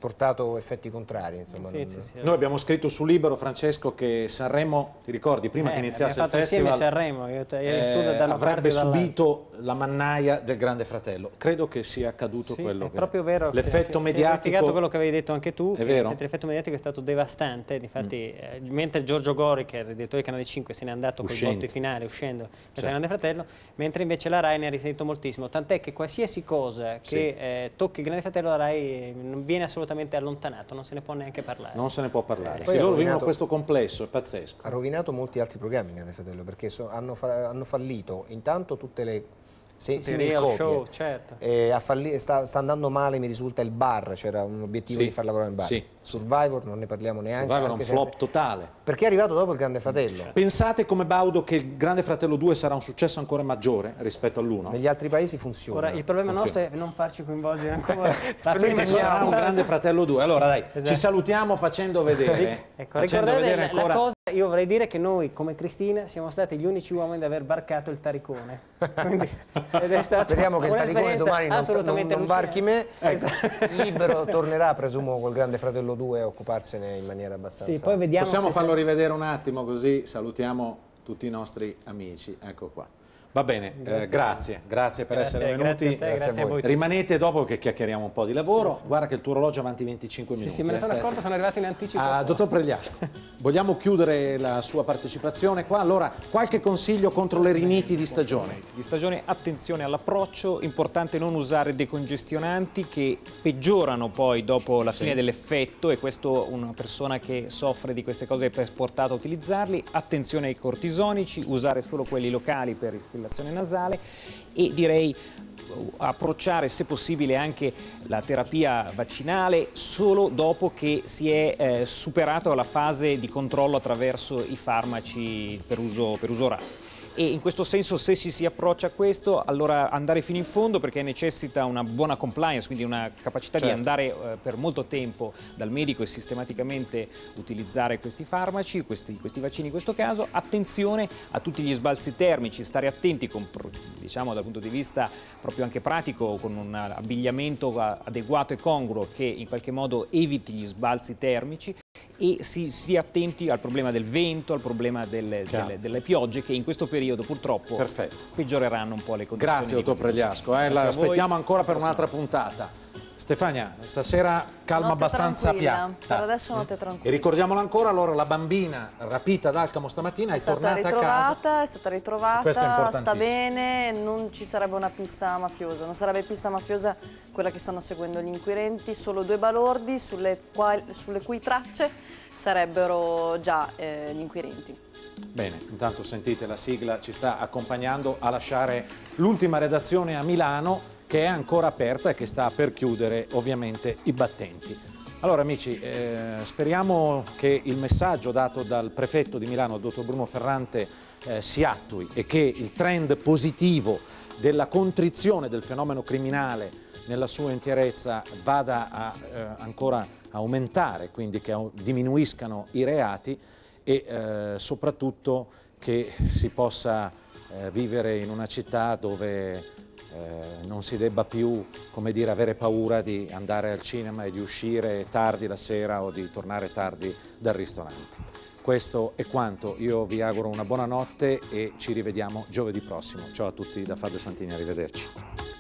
portato effetti contrari. Insomma,
Sì,
non...
sì, sì.
Noi abbiamo scritto su Libero, Francesco, che Sanremo, ti ricordi, prima
Eh,
che iniziasse il
abbiamo fatto insieme
festival,
Sanremo, io te- io
eh,
tu da una
avrebbe
parte e dall'altra.
subito la mannaia del Grande Fratello. Credo che sia accaduto
Sì,
quello
è
che...
proprio vero.
L'effetto
Si è
mediatico...
verificato quello che avevi detto anche tu,
È
che
vero?
l'effetto mediatico è stato devastante. Difatti, eh, mentre Giorgio Gori, che è il direttore di Canale cinque, se n'è andato con i
Uscendo.
botti finali, uscendo
Certo.
del Grande Fratello, mentre invece la Rai ne ha risentito moltissimo. Tant'è che qualsiasi cosa che
Sì.
eh, tocchi il Grande Fratello, la Rai eh, non viene assolutamente allontanato, non se ne può neanche parlare.
Non se ne può parlare.
Poi
Sì,
ha
loro
rovinato-
vivono questo complesso, è pazzesco.
Ha rovinato molti altri programmi il Grande Fratello, perché so- hanno, fa- hanno fallito intanto tutte le se-
Tutti i real
similcopie.
show, certo.
E ha falli- sta, sta andando male, mi risulta, il bar, c'era un obiettivo
Sì,
di far lavorare il bar.
sì.
Survivor non ne parliamo neanche.
Survivor è un
anche
flop
se-
totale.
Perché è arrivato dopo il Grande Fratello.
Pensate come Baudo che il Grande Fratello due sarà un successo ancora maggiore rispetto all'uno?
Negli altri paesi funziona.
Ora, il problema
Funziona.
nostro è non farci coinvolgere ancora. La
Quindi
prima
ci sarà un Grande Fratello due. Allora dai,
Esatto.
ci salutiamo facendo vedere.
Ecco,
facendo
ricordate
vedere
la, la
ancora...
cosa, io vorrei dire che noi come Cristina siamo stati gli unici uomini ad aver varcato il taricone. Quindi, ed è stata
Speriamo che il taricone
un'esperienza
domani non, non,
assolutamente
non varchi me.
Esatto.
Libero tornerà, presumo, col Grande Fratello due a occuparsene in maniera abbastanza...
Sì, poi vediamo
Possiamo
se
farlo
se-
rivedere un attimo così salutiamo tutti i nostri amici. Ecco qua. Va bene,
Grazie.
eh, grazie, grazie per
Grazie,
essere venuti.
grazie a te, grazie a voi.
Rimanete dopo che chiacchieriamo un po' di lavoro. Guarda che il tuo orologio è avanti venticinque
Sì,
minuti.
sì, me ne
eh,
sono
Stefano.
accorto, sono arrivato in anticipo.
Ah, dottor Pregliasco, vogliamo chiudere la sua partecipazione qua? Allora, qualche consiglio contro le riniti di stagione?
Di stagione, attenzione all'approccio, importante non usare decongestionanti che peggiorano poi dopo la
Sì.
fine dell'effetto, e questo una persona che soffre di queste cose è portata a utilizzarli. Attenzione ai cortisonici, usare solo quelli locali per istillazione nasale, e direi approcciare se possibile anche la terapia vaccinale solo dopo che si è eh, superato la fase di controllo attraverso i farmaci per uso, per uso orale. E in questo senso, se ci si approccia a questo, allora andare fino in fondo, perché necessita una buona compliance, quindi una capacità
Certo.
di andare eh, per molto tempo dal medico e sistematicamente utilizzare questi farmaci, questi, questi vaccini in questo caso. Attenzione a tutti gli sbalzi termici, stare attenti con, diciamo, dal punto di vista proprio anche pratico, con un abbigliamento adeguato e congruo che in qualche modo eviti gli sbalzi termici, e si sia attenti al problema del vento, al problema delle, delle, delle piogge, che in questo periodo purtroppo
Perfetto.
peggioreranno un po' le condizioni.
Grazie,
di
dottor
questi
Pregliasco.
pazienti.
Eh,
Grazie
la
a voi.
aspettiamo ancora per
Alla
un'altra
prossima.
puntata. Stefania, stasera calma
Notte
abbastanza
tranquilla,
piatta.
per adesso notte
E
tranquilla.
ricordiamolo ancora, allora, la bambina rapita ad Alcamo stamattina
È
è,
stata
tornata a casa.
ritrovata, è stata
Questo è
ritrovata, sta
importantissimo.
bene, non ci sarebbe una pista mafiosa, non sarebbe pista mafiosa quella che stanno seguendo gli inquirenti, solo due balordi sulle, quali- sulle cui tracce sarebbero già eh, gli inquirenti.
Bene, intanto sentite la sigla, ci sta accompagnando a lasciare l'ultima redazione a Milano, che è ancora aperta e che sta per chiudere ovviamente i battenti. Allora amici, eh, speriamo che il messaggio dato dal prefetto di Milano, il dottor Bruno Ferrante, eh, si attui, e che il trend positivo della contrizione del fenomeno criminale nella sua interezza vada a eh, ancora aumentare, quindi che au- diminuiscano i reati, e eh, soprattutto che si possa eh, vivere in una città dove eh, non si debba più, come dire, avere paura di andare al cinema e di uscire tardi la sera o di tornare tardi dal ristorante. Questo è quanto, io vi auguro una buona notte e ci rivediamo giovedì prossimo. Ciao a tutti da Fabio Santini, arrivederci.